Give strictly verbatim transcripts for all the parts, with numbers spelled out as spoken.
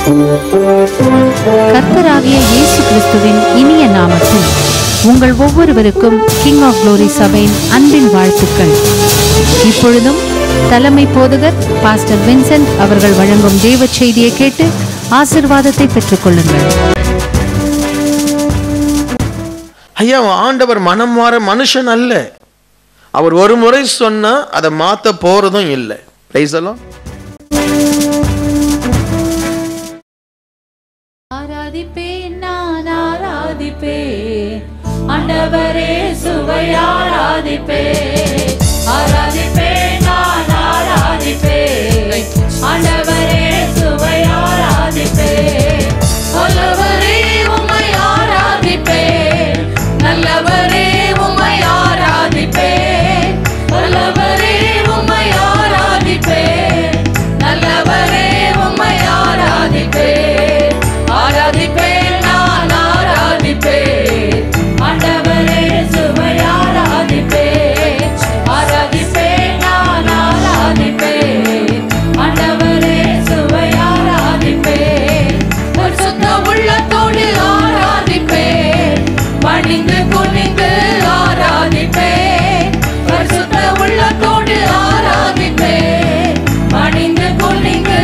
கர்த்தராகிய இயேசு கிறிஸ்துவின் இனிய நாமத்தில் உங்கள் ஒவ்வொருவருக்கும் கிங் ஆஃப் குளோரி சபையின் அன்பின் வாழ்த்துக்கள். இப்பொழுதும் தலைமை போதகர் பாஸ்டர் வின்சென்ட் அவர்கள் வழங்கும் தேவ செய்தியை கேட்டு ஆசீர்வாதத்தை பெற்றுக் கொள்ளுங்கள். ஐயா, ஆண்டவர் மனம் மாற மனுஷன் அல்ல. அவர் ஒரு முறை சொன்னா அதை மாத்த போறதும் இல்லை. Praise the Lord. ஆராதிப்பேன், நான் ஆராதிப்பேன் ஆண்டவரே, சுவை ஆராதிப்பேன். ஆராதிப்பேன், நான் ஆராதிப்பேன் ஆண்டவரே, சுவை ஆராதிப்பேன். நல்லவரே உம்மை ஆராதிப்பேன், நல்லவரே உம்மை ஆராதிப்பேன், நல்லவரே உம்மை ஆராதிப்பேன், நல்லவரே உம்மை ஆராதிப்பேன். ஆராதிப்பேன், நான் ஆராதிப்பேன் ஆண்டவரே, சுவை ஆராதிப்பேன். ஆராதிப்பேன், நான் ஆராதிப்பேன் ஆண்டவரே, சுவை ஆராதிப்பேன். பரிசுத்த உள்ளத்தோடு ஆராதிப்பேன், பணிந்து குனிந்து ஆராதிப்பேன். பரிசுத்த உள்ளத்தோடு ஆராதிப்பேன், பணிந்து குனிந்து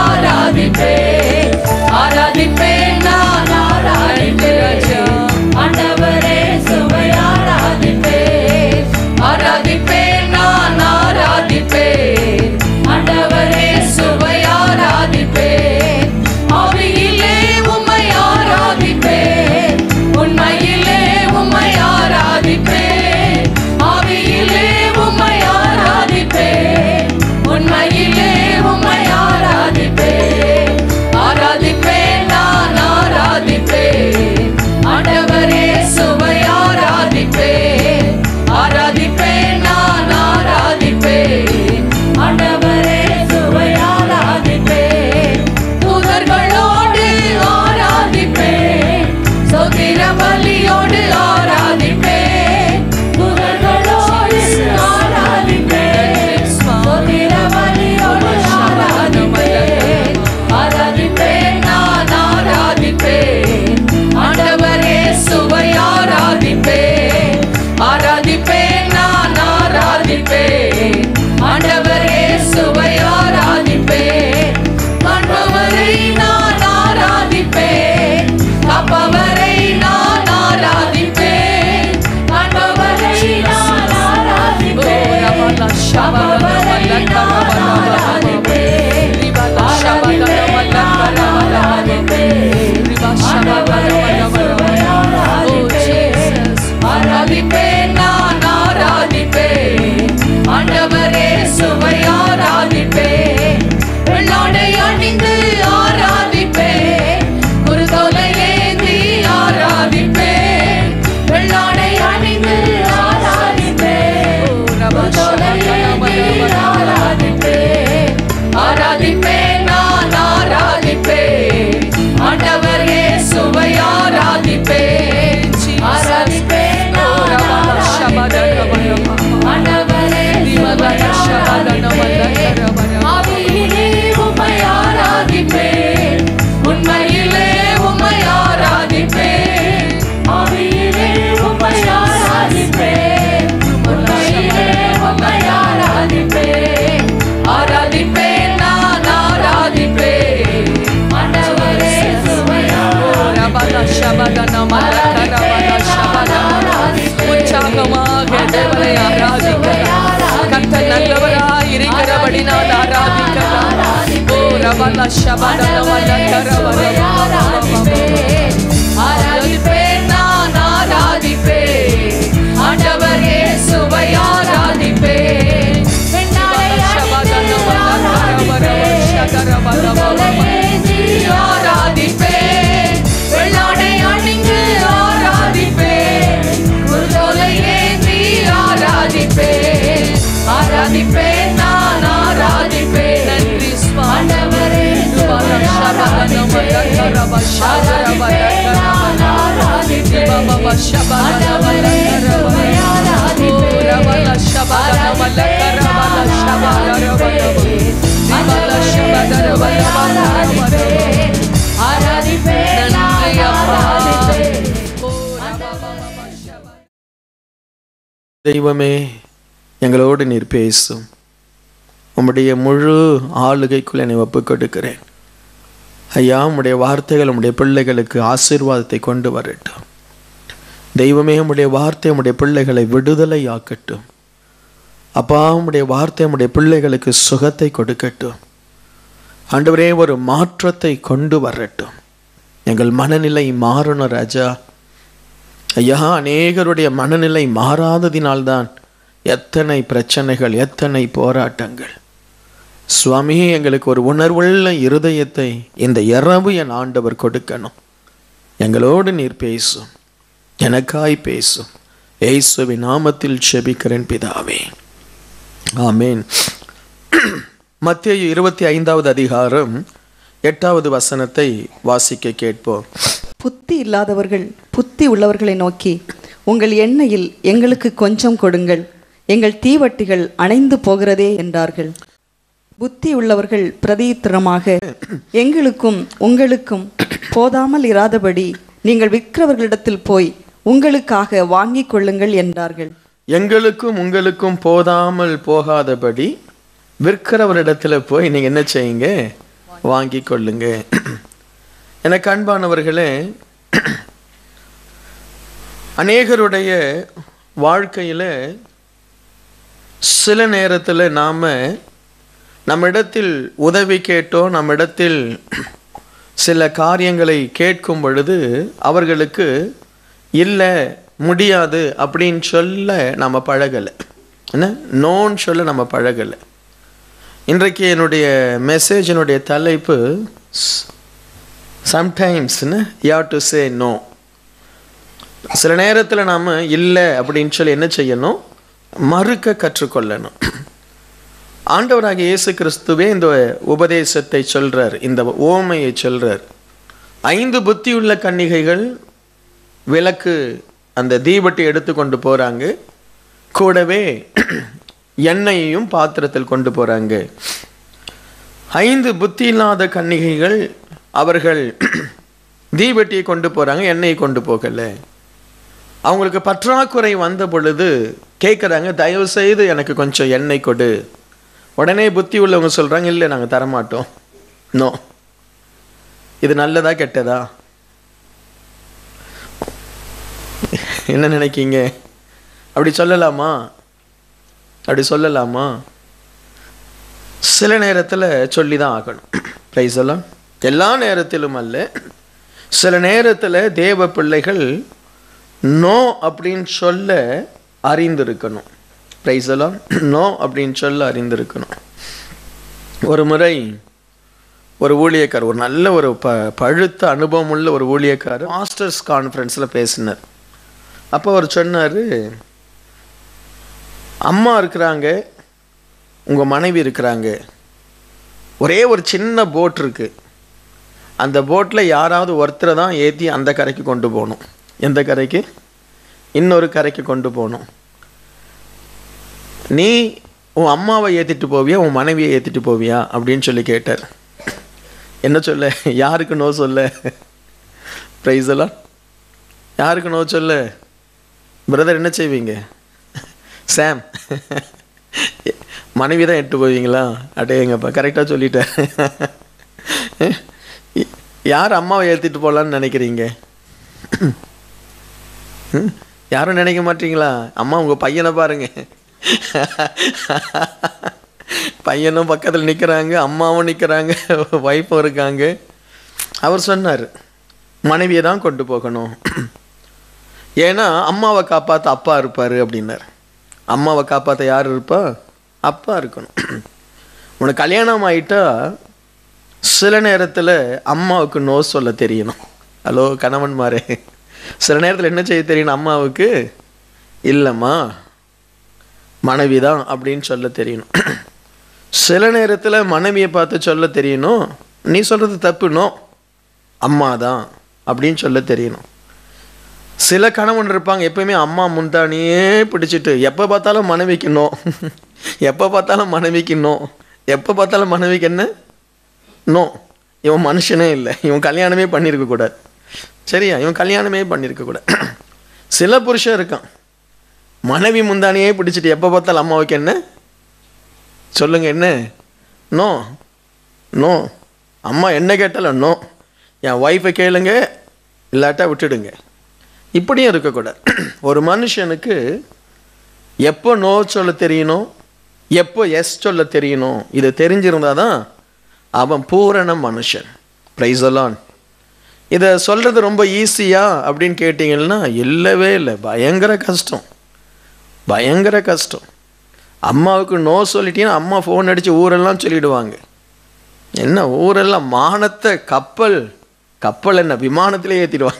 ஆராதிப்பேன். ஆராதிப்பேன், நான் ஆராதிப்பேன் ஆண்டவரே, சுவை ஆராதிப்பேன். ஆராதிப்பேன், நான் ஆராதிப்பேன் ஆண்டவரே, சுவை ஆராதிப்பேன். ஆவியிலே உம்மை ஆராதிப்பேன், உண்மையிலே உம்மை ஆராதிப்பேன். ஆவியிலே உம்மை ஆராதிப்பேன், உண்மையிலே உம்மை ஆராதிப்பேன். ஆராதிப்பேன், நான் ஆராதிப்பேன் ஆண்டவரே, சுவை ஆராதிப்பேன். ஆராதிப்பேன், நான் ஆராதிப்பேன் ஆண்டவரே, சுவை ஆராதிப்பேன். தூதர்களோடு ஆராதிப்பேன், சோத்திர பலியோடு ஆராதிப்பேன். தூதர்களோடு ஆராதிப்பேன், சோத்திர பலியோடு ஆராதிப்பேன். ஆராதிப்பேன், நான் ஆராதிப்பேன் ஆண்டவரே, சுவை ஆராதிப்பேன். ஆராதிப்பேன், நான் ஆராதிப்பேன் ஆண்டவரே, சுவை ஆராதிப்பேன். காண்பவரை நான் ஆராதிப்பேன், காப்பவரை நான் ஆராதிப்பேன். காண்பவரை நான் ஆராதிப்பேன், காப்பவரை நான் ஆராதிப்பேன். ஆராதிப்பேன், நான் ஆராதிப்பேன் ஆண்டவரே, சுவை ஆராதிப்பேன். ஆராதிப்பேன், நான் ஆராதிப்பேன் ஆண்டவரே, சுவை ஆராதிப்பேன். வெள்ளாடை அணிந்து ஆராதிப்பேன், குருத்தோலை ஏந்தி ஆராதிப்பேன். வெள்ளாடை அணிந்து ஆராதிப்பேன், குருத்தோலை ஏந்தி ஆராதிப்பேன். ஆராதிப்பேன், நான் ஆராதிப்பேன் ஆண்டவரே, சுவை ஆராதிப்பேன். ஆராதிப்பேன், நான் ஆராதிப்பேன் ஆண்டவரே, சுவை ஆராதிப்பேன். ஆவியிலே உம்மை ஆராதிப்பேன், உண்மையிலே உம்மை ஆராதிப்பேன். ஆவியிலே உம்மை ஆராதிப்பேன், உண்மையிலே உம்மை ஆராதிப்பேன். ஆராதிப்பேன், நான் ஆராதிப்பேன் ஆண்டவரே, சுவை உற்சாகமாக தேவனை ஆராதிக்கலாம். கர்த்தர் நல்லவராய் இருக்கிறபடி நான் ஆராதிக்கலாம். ஓ ரபல ஷபதன ஆராதிப்பேன். ஆராதிப்பேன், நான் ஆராதிப்பேன் ஆண்டவரே, சுவை ஆராதிப்பேன். வெண்ணாடை அணிந்து ஆராதிப்பேன், வெள்ளாடை அணிந்து ஆராதிப்பேன், குருத்தோலை ஏந்தி ஆராதிப்பேன். ஆராதிப்பேன், நான் ஆராதிப்பேன் ஆண்டவரே, சுவை ஆராதிப்பேன். ஆராதிப்பேன், நான் தெய்வமே, எங்களோடு நீர் பேசும். உம்முடைய முழு ஆளுகைக்குள் என்னை ஒப்புக் கொடுக்கிறேன். ஐயா, உம்முடைய வார்த்தைகள் உம்முடைய பிள்ளைகளுக்கு ஆசீர்வாதத்தை கொண்டு வரட்டும். தெய்வமே, உம்முடைய வார்த்தை உம்முடைய பிள்ளைகளை விடுதலை ஆக்கட்டும். அப்பா, உம்முடைய வார்த்தை உம்முடைய பிள்ளைகளுக்கு சுகத்தை கொடுக்கட்டும். ஆண்டவரே, ஒரு மாற்றத்தை கொண்டு வரட்டும். எங்கள் மனநிலை மாறணும் ராஜா. ஐயா, அநேகருடைய மனநிலை மாறாததினால்தான் எத்தனை பிரச்சனைகள், எத்தனை போராட்டங்கள். சுவாமி, எங்களுக்கு ஒரு உணர்வுள்ள இருதயத்தை இந்த இரவு என் ஆண்டவர் கொடுக்கணும். எங்களோடு நீர் பேசும், எனக்காய் பேசும். இயேசுவின் நாமத்தில் செபிக்கிறேன் பிதாவே, ஆமேன். மத்தேயு இருபத்தி ஐந்தாவது அதிகாரம் எட்டாவது வசனத்தை வாசிக்க கேட்போம். புத்தி இல்லாதவர்கள் புத்தி உள்ளவர்களை நோக்கி, உங்கள் எண்ணெயில் எங்களுக்கு கொஞ்சம் கொடுங்கள், எங்கள் தீவட்டிகள் அணைந்து போகிறதே என்றார்கள். புத்தி உள்ளவர்கள் பிரதித்திரமாக, எங்களுக்கும் உங்களுக்கும் போதாமல் இராதபடி நீங்கள் விற்கிறவர்களிடத்தில் போய் உங்களுக்காக வாங்கிக் கொள்ளுங்கள் என்றார்கள். எங்களுக்கும் உங்களுக்கும் போதாமல் போகாதபடி விற்கிறவரிடத்துல போய் நீங்க என்ன செய்யுங்க? வாங்கி கொள்ளுங்க. எனக்கு அன்பானவர்களே, அநேகருடைய வாழ்க்கையில சில நேரத்தில் நாம நம்மிடத்தில் உதவி கேட்டோம், நம்மிடத்தில் சில காரியங்களை கேட்கும் பொழுது அவர்களுக்கு இல்லை, முடியாது அப்படின்னு சொல்ல நம்ம பழகலை. என்ன, நோன்னு சொல்ல நம்ம பழகலை. இன்றைக்கு என்னுடைய மெசேஜினுடைய தலைப்பு sometimes you have to say no. சில நேரத்தில் நாம் இல்லை அப்படின்னு சொல்லி என்ன செய்யணும்? மறுக்க கற்றுக்கொள்ளணும். ஆண்டவராகிய இயேசு கிறிஸ்துவே இந்த உபதேசத்தை சொல்றார், இந்த ஓமையை சொல்றார். ஐந்து புத்தியுள்ள கன்னிகைகள் விளக்கு அந்த தீபத்தை எடுத்து கொண்டு போறாங்க, கூடவே எண்ணெயையும் பாத்திரத்தில் கொண்டு போறாங்க. ஐந்து புத்தி இல்லாத கன்னிகைகள் அவர்கள் தீபட்டியை கொண்டு போறாங்க, எண்ணெயை கொண்டு போகல. அவங்களுக்கு பற்றாக்குறை வந்த பொழுது கேட்குறாங்க, தயவு செய்து எனக்கு கொஞ்சம் எண்ணெய் கொடு. உடனே புத்தி உள்ளவங்க சொல்றாங்க, இல்லை நாங்கள் தரமாட்டோம். நோ. இது நல்லதா கெட்டதா? என்ன நினைக்கீங்க? அப்படி சொல்லலாமா? அப்படி சொல்லலாமா? சில நேரத்தில் சொல்லி தான் ஆகணும். பிரைஸ் எல்லாம் எல்லா நேரத்திலும் அல்ல. சில நேரத்தில் தேவ பிள்ளைகள் நோ அப்படின்னு சொல்ல அறிந்திருக்கணும். பிரைஸ் எல்லாம் நோ அப்படின்னு சொல்ல அறிந்திருக்கணும். ஒரு முறை ஒரு ஊழியக்கார், ஒரு நல்ல ஒரு ப பழுத்த அனுபவம் உள்ள ஒரு ஊழியக்கார் மாஸ்டர்ஸ் கான்ஃபரன்ஸில் பேசினார். அப்போ அவர் சொன்னார், அம்மா இருக்கிறாங்க, உங்கள் மனைவி இருக்கிறாங்க, ஒரே ஒரு சின்ன போட் இருக்கு, அந்த போட்டில் யாராவது ஒருத்தரை தான் ஏற்றி அந்த கரைக்கு கொண்டு போகணும். எந்த கரைக்கு? இன்னொரு கரைக்கு கொண்டு போகணும். நீ உன் அம்மாவை ஏற்றிட்டு போவியா, உன் மனைவியை ஏற்றிட்டு போவியா அப்படின்னு சொல்லி கேட்டார். என்ன சொல்ல? யாருக்கு நோ சொல்ல? பிரைஸ் எல்லாம் யாருக்கு நோ சொல்ல? பிரதர் என்ன செய்வீங்க? சாம், மனைவி தான் எட்டு போவீங்களா? அடேங்கப்பா, கரெக்டாக சொல்லிட்டேன். யார் அம்மாவை ஏற்றிட்டு போகலான்னு நினைக்கிறீங்க? யாரும் நினைக்க மாட்டீங்களா? அம்மா, உங்கள் பையனை பாருங்க, பையனும் பக்கத்தில் நிற்கிறாங்க, அம்மாவும் நிற்கிறாங்க, ஒய்ஃபும் இருக்காங்க. அவர் சொன்னார், மனைவியை தான் கொண்டு போகணும், ஏன்னா அம்மாவை காப்பாற்ற அப்பா இருப்பார் அப்படின்னார். அம்மாவை காப்பாற்ற யார் இருப்பா? அப்பா இருக்கணும். உனக்கு கல்யாணம் ஆகிட்டா சில நேரத்தில் அம்மாவுக்கு நோ சொல்ல தெரியணும். ஹலோ கணவன்மாரே, சில நேரத்தில் என்ன செய்ய தெரியணும் அம்மாவுக்கு? இல்லைம்மா, மனைவி தான் அப்படின்னு சொல்ல தெரியணும். சில நேரத்தில் மனைவியை பார்த்து சொல்ல தெரியணும், நீ சொல்கிறது தப்புனோ, அம்மா தான் அப்படின்னு சொல்ல தெரியணும். சில கணவன் இருப்பாங்க, எப்பயுமே அம்மா முந்தானியே பிடிச்சிட்டு எப்போ பார்த்தாலும் மனைவிக்கு நோ, எப்போ பார்த்தாலும் மனைவிக்கு நோ, எப்போ பார்த்தாலும் மனைவிக்கு என்ன நோ. இவன் மனுஷனே இல்லை, இவன் கல்யாணமே பண்ணியிருக்கக்கூடாது. சரியா? இவன் கல்யாணமே பண்ணியிருக்கக்கூடாது. சில புருஷன் இருக்கான், மனைவி முந்தானையே பிடிச்சிட்டு எப்போ பார்த்தாலும் அம்மாவுக்கு என்ன சொல்லுங்க, என்ன நோ நோ, அம்மா என்ன கேட்டாலும் நோ, என் ஒய்ஃபை கேளுங்க இல்லாட்டா விட்டுடுங்க. இப்படியும் இருக்கக்கூடாது. ஒரு மனுஷனுக்கு எப்போ நோ சொல்ல தெரியணும், எப்போ எஸ் சொல்ல தெரியணும், இது தெரிஞ்சிருந்தால் தான் அவன் பூரண மனுஷன். Praise the Lord. இதை சொல்கிறது ரொம்ப ஈஸியா அப்படின்னு கேட்டிங்கன்னா இல்லவே இல்லை, பயங்கர கஷ்டம், பயங்கர கஷ்டம். அம்மாவுக்கு நோ சொல்லிட்டீங்கன்னா அம்மா ஃபோன் அடித்து ஊரெல்லாம் சொல்லிவிடுவாங்க. என்ன ஊரெல்லாம் மானத்தை கப்பல் கப்பல் என்ன விமானத்திலே ஏற்றிடுவாங்க.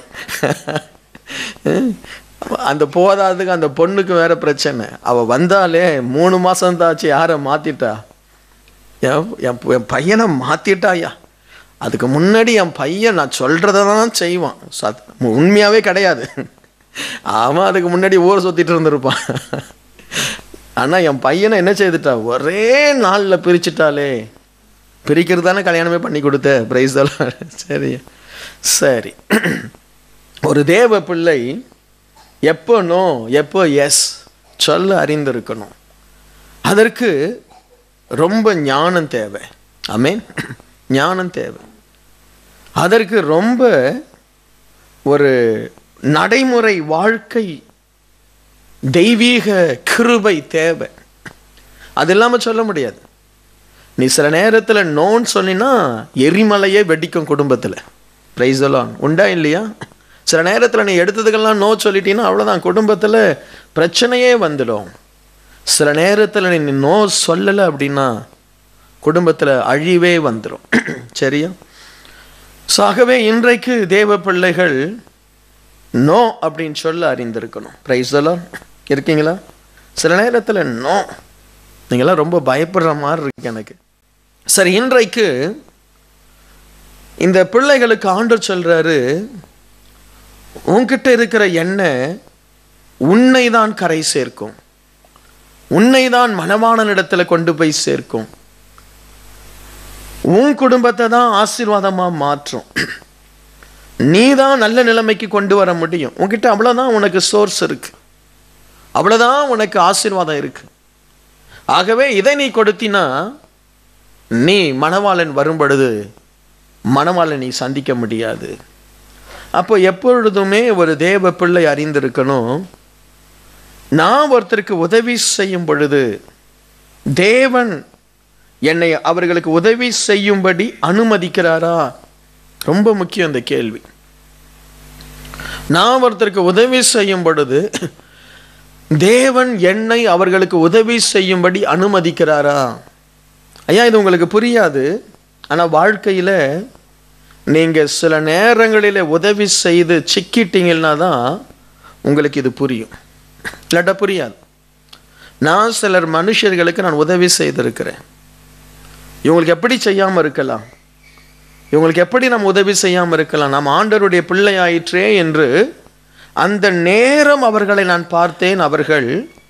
அந்த போதாதுக்கு அந்த பொண்ணுக்கு வேற பிரச்சனை. அவள் வந்தாலே மூணு மாதம் தாச்சு யாரை மாற்றிட்டா, என் பையனை மாற்றிட்டாயா. அதுக்கு முன்னாடி என் பையன் நான் சொல்கிறத தான் செய்வான், சத் உண்மையாகவே கிடையாது. அவன் அதுக்கு முன்னாடி ஊரை சுற்றிட்டு இருந்திருப்பான். ஆனால் என் பையனை என்ன செய்துட்டா, ஒரே நாளில் பிரிச்சுட்டாலே. பிரிக்கிறது தானே கல்யாணமே பண்ணி கொடுத்த. Praise the Lord. சரி சரி. ஒரு தேவ பிள்ளை எப்போ நோ எப்போ எஸ் சொல்ல அறிந்திருக்கணும். அதற்கு ரொம்ப ஞானம் தேவை. ஆமென். ஞானம் தேவை. அதற்கு ரொம்ப ஒரு நடைமுறை வாழ்க்கை தெய்வீக கிருபை தேவை. அது இல்லாமல் சொல்ல முடியாது. நீ சில நேரத்தில் நோன்னு சொன்னா எரிமலையே வெடிக்கும் குடும்பத்தில். Praise the Lord. உண்டா இல்லையா? சில நேரத்தில் நீ எடுத்ததுக்கெல்லாம் நோ சொல்லிட்டீங்கன்னா அவ்வளோதான், குடும்பத்தில் பிரச்சனையே வந்துடும். சில நேரத்தில் நீ நோ சொல்லலை அப்படின்னா குடும்பத்தில் அழிவே வந்துடும். சரியா? ஸோ ஆகவே இன்றைக்கு தேவ பிள்ளைகள் நோ அப்படின்னு சொல்ல அறிந்திருக்கணும். Price the Lord. இருக்கீங்களா? சில நேரத்தில் நோ நீங்களாம் ரொம்ப பயப்படுற மாதிரி இருக்கு எனக்கு. சரி, இன்றைக்கு இந்த பிள்ளைகளுக்கு ஆண்டவர் சொல்றாரு, உன்கிட்ட இருக்கிற எண்ணெய் உன்னை தான் கரை சேர்க்கும், உன்னை தான் மணவாளனிடத்தில் கொண்டு போய் சேர்க்கும், உன் குடும்பத்தை தான் ஆசீர்வாதமா மாற்றும், நீ தான் நல்ல நிலைமைக்கு கொண்டு வர முடியும். உன்கிட்ட அவ்வளவுதான் உனக்கு சோர்ஸ் இருக்கு, அவ்வளவுதான் உனக்கு ஆசீர்வாதம் இருக்கு. ஆகவே இதை நீ கொடுத்தினா நீ மணவாளன் வரும் பொழுது மணவாளன் நீ சந்திக்க முடியாது. அப்போ எப்பொழுதுமே ஒரு தேவ பிள்ளை அறிந்திருக்கணும், நான் ஒருத்தருக்கு உதவி செய்யும் பொழுது தேவன் என்னை அவர்களுக்கு உதவி செய்யும்படி அனுமதிக்கிறாரா? ரொம்ப முக்கியம் இந்த கேள்வி. நான் ஒருத்தருக்கு உதவி செய்யும் பொழுது தேவன் என்னை அவர்களுக்கு உதவி செய்யும்படி அனுமதிக்கிறாரா? ஐயா, இது உங்களுக்கு புரியாது. ஆனால் வாழ்க்கையில் நீங்கள் சில நேரங்களில் உதவி செய்து சிக்கிட்டீங்கன்னா தான் உங்களுக்கு இது புரியும், இல்லாட்டா புரியாது. நான் சிலர் மனுஷர்களுக்கு நான் உதவி செய்திருக்கிறேன். இவங்களுக்கு எப்படி செய்யாமல் இருக்கலாம், இவங்களுக்கு எப்படி நம்ம உதவி செய்யாமல் இருக்கலாம், நாம் ஆண்டவருடைய பிள்ளை ஆயிற்றே என்று அந்த நேரம் அவர்களை நான் பார்த்தேன். அவர்கள்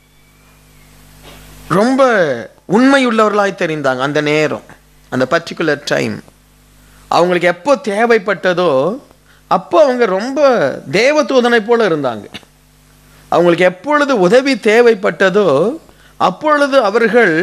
ரொம்ப உண்மையுள்ளவர்களாய் தெரிந்தாங்க. அந்த நேரம், அந்த பர்டிகுலர் டைம் அவங்களுக்கு எப்போ தேவைப்பட்டதோ அப்போ அவங்க ரொம்ப தேவதூதனை போல இருந்தாங்க. அவங்களுக்கு எப்பொழுது உதவி தேவைப்பட்டதோ அப்பொழுது அவர்கள்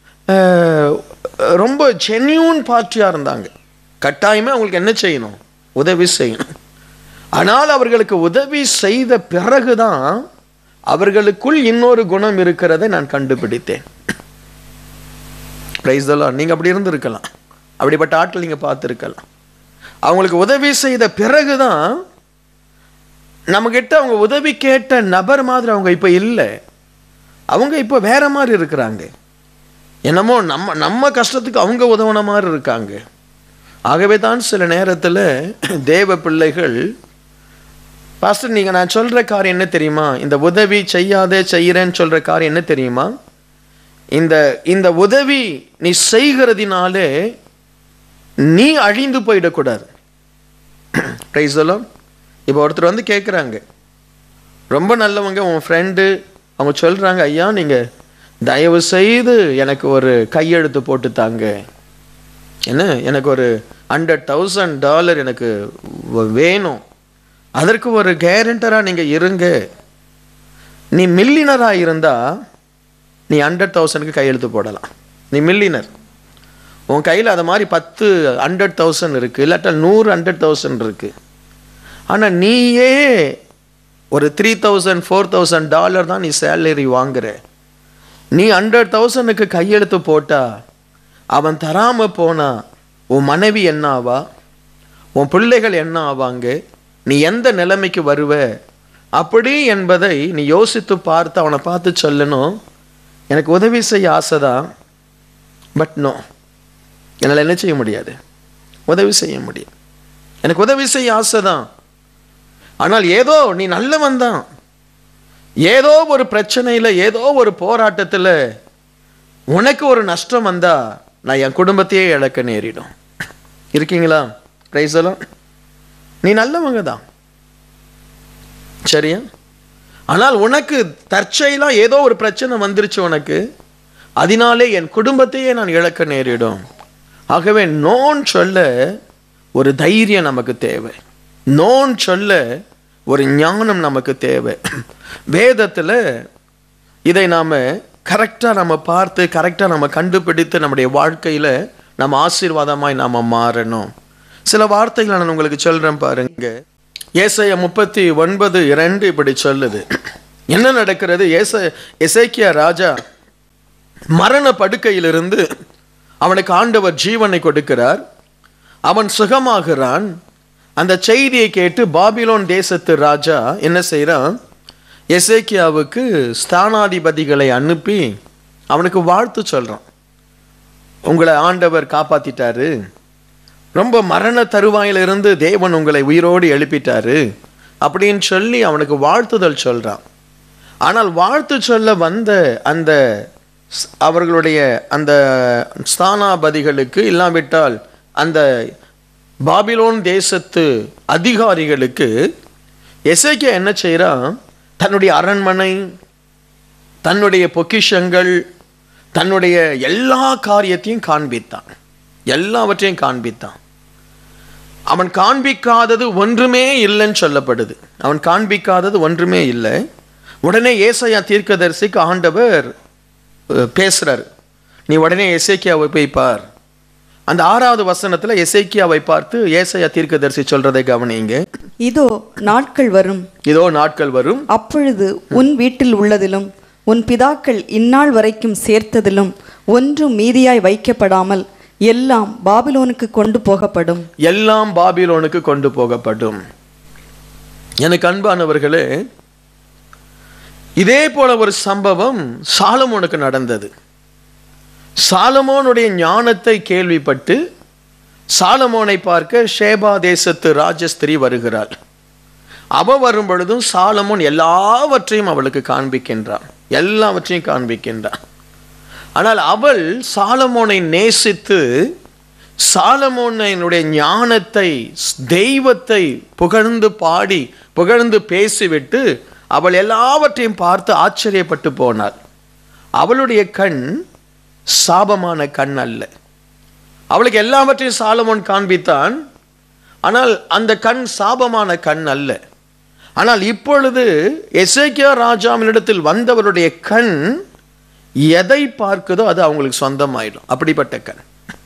ரொம்ப ஜென்யூன் பார்ட்டியாக இருந்தாங்க. கட்டாயமே அவங்களுக்கு என்ன செய்யணும்? உதவி செய்யணும். ஆனால் அவர்களுக்கு உதவி செய்த பிறகுதான் அவர்களுக்குள் இன்னொரு குணம் இருக்கிறதை நான் கண்டுபிடித்தேன். Praise the Lord. நீங்க அப்படி இருந்திருக்கலாம், அப்படிப்பட்ட ஆட்கள் நீங்க பார்த்துருக்கலாம். அவங்களுக்கு உதவி செய்த பிறகுதான் நம்மகிட்ட அவங்க உதவி கேட்ட நபர் மாதிரி அவங்க இப்ப இல்லை, அவங்க இப்ப வேற மாதிரி இருக்கிறாங்க. என்னமோ நம்ம நம்ம கஷ்டத்துக்கு அவங்க உதவுன மாதிரி இருக்காங்க. ஆகவே தான் சில நேரத்தில் தேவ பிள்ளைகள், பாஸ்டர் நீங்க நான் சொல்ற காரியம் என்ன தெரியுமா, இந்த உதவி செய்யாதே செய்யறேன்னு சொல்ற காரியம் என்ன தெரியுமா, இந்த இந்த உதவி நீ செய்கிறதினாலே நீ அழிந்து போயிடக்கூடாது. Praise the Lord. இப்போ ஒருத்தர் வந்து கேட்குறாங்க, ரொம்ப நல்லவங்க, உன் ஃப்ரெண்டு, அவங்க சொல்றாங்க, ஐயா நீங்க தயவு செய்து எனக்கு ஒரு கையெழுத்து போட்டு தாங்க, என்ன எனக்கு ஒரு ஹண்ட்ரட் தௌசண்ட் டாலர் எனக்கு வேணும், அதற்கு ஒரு கேரண்டராக நீங்கள் இருங்க. நீ மில்லினராக இருந்தால் நீ ஹண்ட்ரட் தௌசண்ட்க்கு கையெழுத்து போடலாம். நீ மில்லினர், உன் கையில் அது மாதிரி பத்து ஹண்ட்ரட் தௌசண்ட் இருக்குது, இல்லாட்டா நூறு ஹண்ட்ரட் தௌசண்ட் இருக்குது. ஆனால் நீயே ஒரு three thousand four thousand dollar தான் நீ சேலரி வாங்குற. நீ ஹண்ட்ரட் தௌசண்ட்க்கு கையெழுத்து போட்டா அவன் தராமல் போனா உன் மனைவி என்ன ஆவா, உன் பிள்ளைகள் என்ன ஆவாங்க, நீ எந்த நிலைமைக்கு வருவ அப்படி என்பதை நீ யோசித்து பார்த்து அவனை பார்த்து சொல்லணும், எனக்கு உதவி செய்ய ஆசைதான், பட் நோ, என்னால் என்ன செய்ய முடியாது, உதவி செய்ய முடியும். எனக்கு உதவி செய்ய ஆசைதான், ஆனால் ஏதோ நீ நல்லவன் தான், ஏதோ ஒரு பிரச்சனையில் ஏதோ ஒரு போராட்டத்தில் உனக்கு ஒரு நஷ்டம் வந்தா நான் என் குடும்பத்தையே இழக்க நேரிடும். இருக்கீங்களா? பிரைஸ் எல்லாம் நீ நல்லவங்க தான், சரியா? ஆனால் உனக்கு தற்செயலாக ஏதோ ஒரு பிரச்சனை வந்துருச்சு உனக்கு, அதனாலே என் குடும்பத்தையே நான் இழக்க நேரிடும். ஆகவே நோன் சொல்ல ஒரு தைரியம் நமக்கு தேவை, நோன் சொல்ல ஒரு ஞானம் நமக்கு தேவை. வேதத்தில் இதை நாம் கரெக்டாக நம்ம பார்த்து கரெக்டாக நம்ம கண்டுபிடித்து நம்முடைய வாழ்க்கையில் நம்ம ஆசீர்வாதமாய் நாம் மாறணும். சில வார்த்தைகளை நான் உங்களுக்கு சொல்கிறேன் பாருங்க. ஏசாயா முப்பத்தி ஒன்பது இரண்டு இப்படி சொல்லுது. என்ன நடக்கிறது? ஏச எசேக்கியா ராஜா மரண படுக்கையிலிருந்து அவனுக்கு ஆண்டவர் ஜீவனை கொடுக்கிறார், அவன் சுகமாகிறான். அந்த செய்தியை கேட்டு பாபிலோன் தேசத்து ராஜா என்ன செய்கிறான்? எசேக்கியாவுக்கு ஸ்தானாதிபதிகளை அனுப்பி அவனுக்கு வாழ்த்து சொல்கிறான். உங்களை ஆண்டவர் காப்பாற்றிட்டாரு, ரொம்ப மரண தருவாயிலிருந்து தேவன் உங்களை உயிரோடு எழுப்பிட்டாரு அப்படின்னு சொல்லி அவனுக்கு வாழ்த்துதல் சொல்கிறான். ஆனால் வாழ்த்து சொல்ல வந்த அந்த அவர்களுடைய அந்த ஸ்தானாபதிகளுக்கு இல்லாவிட்டால் அந்த பாபிலோன் தேசத்து அதிகாரிகளுக்கு எசேக்கியா என்ன செய்கிறான்? தன்னுடைய அரண்மனை, தன்னுடைய பொக்கிஷங்கள், தன்னுடைய எல்லா காரியத்தையும் காண்பித்தான், எல்லாவற்றையும் காண்பித்தான். அவன் காண்பிக்காதது ஒன்றுமே இல்லைன்னு சொல்லப்படுது. அவன் காண்பிக்காதது ஒன்றுமே இல்லை. உடனே ஏசாயா தீர்க்கதரிசிக்கு ஆண்டவர் பேசுறார், நீ உடனே எசேக்கியாவை போய் பார். அந்த ஆறாவது வசனத்துல எசேக்கியாவை பார்த்து ஏசாயா தீர்க்கதரிசி சொல்றதை கவனிங்க. இதோ நாட்கள் வரும், இதோ நாட்கள் வரும், அப்பொழுது உன் வீட்டில் உள்ளதிலும் உன் பிதாக்கள் இந்நாள் வரைக்கும் சேர்த்ததிலும் ஒன்றும் மீதியாய் வைக்கப்படாமல் எல்லாம் பாபிலோனுக்கு கொண்டு போகப்படும். எல்லாம் பாபிலோனுக்கு கொண்டு போகப்படும். எனக்கு அன்பானவர்களே, இதே போல ஒரு சம்பவம் சாலமோனுக்கு நடந்தது. சாலமோனுடைய ஞானத்தை கேள்விப்பட்டு சாலமோனை பார்க்க ஷேபா தேசத்து ராஜஸ்திரி வருகிறாள். அவ வரும் பொழுதும் சாலமோன் எல்லாவற்றையும் அவளுக்கு காண்பிக்கின்றான், எல்லாவற்றையும் காண்பிக்கின்றான். ஆனால் அவள் சாலமோனை நேசித்து சாலமோனுடைய ஞானத்தை தெய்வத்தை புகழ்ந்து பாடி புகழ்ந்து பேசிவிட்டு அவள் எல்லாவற்றையும் பார்த்து ஆச்சரியப்பட்டு போனாள். அவளுடைய கண் சாபமான கண் அல்ல. அவளுக்கு எல்லாவற்றையும் சாலமோன் காண்பித்தான், ஆனால் அந்த கண் சாபமான கண் அல்ல. ஆனால் இப்பொழுது எசேக்கியா ராஜாவினிடத்தில் வந்தவருடைய கண் எதை பார்க்குதோ அது அவங்களுக்கு சொந்தமாயிடும். அப்படிப்பட்ட கண்.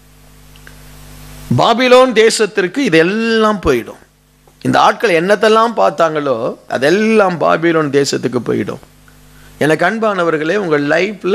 பாபிலோன் தேசத்திற்கு இதெல்லாம் போயிடும். இந்த ஆட்கள் என்னத்தெல்லாம் பார்த்தாங்களோ அதெல்லாம் பாபிலோன் தேசத்துக்கு போயிடும். எனக்கு அன்பானவர்களே, உங்கள் லைஃப்ல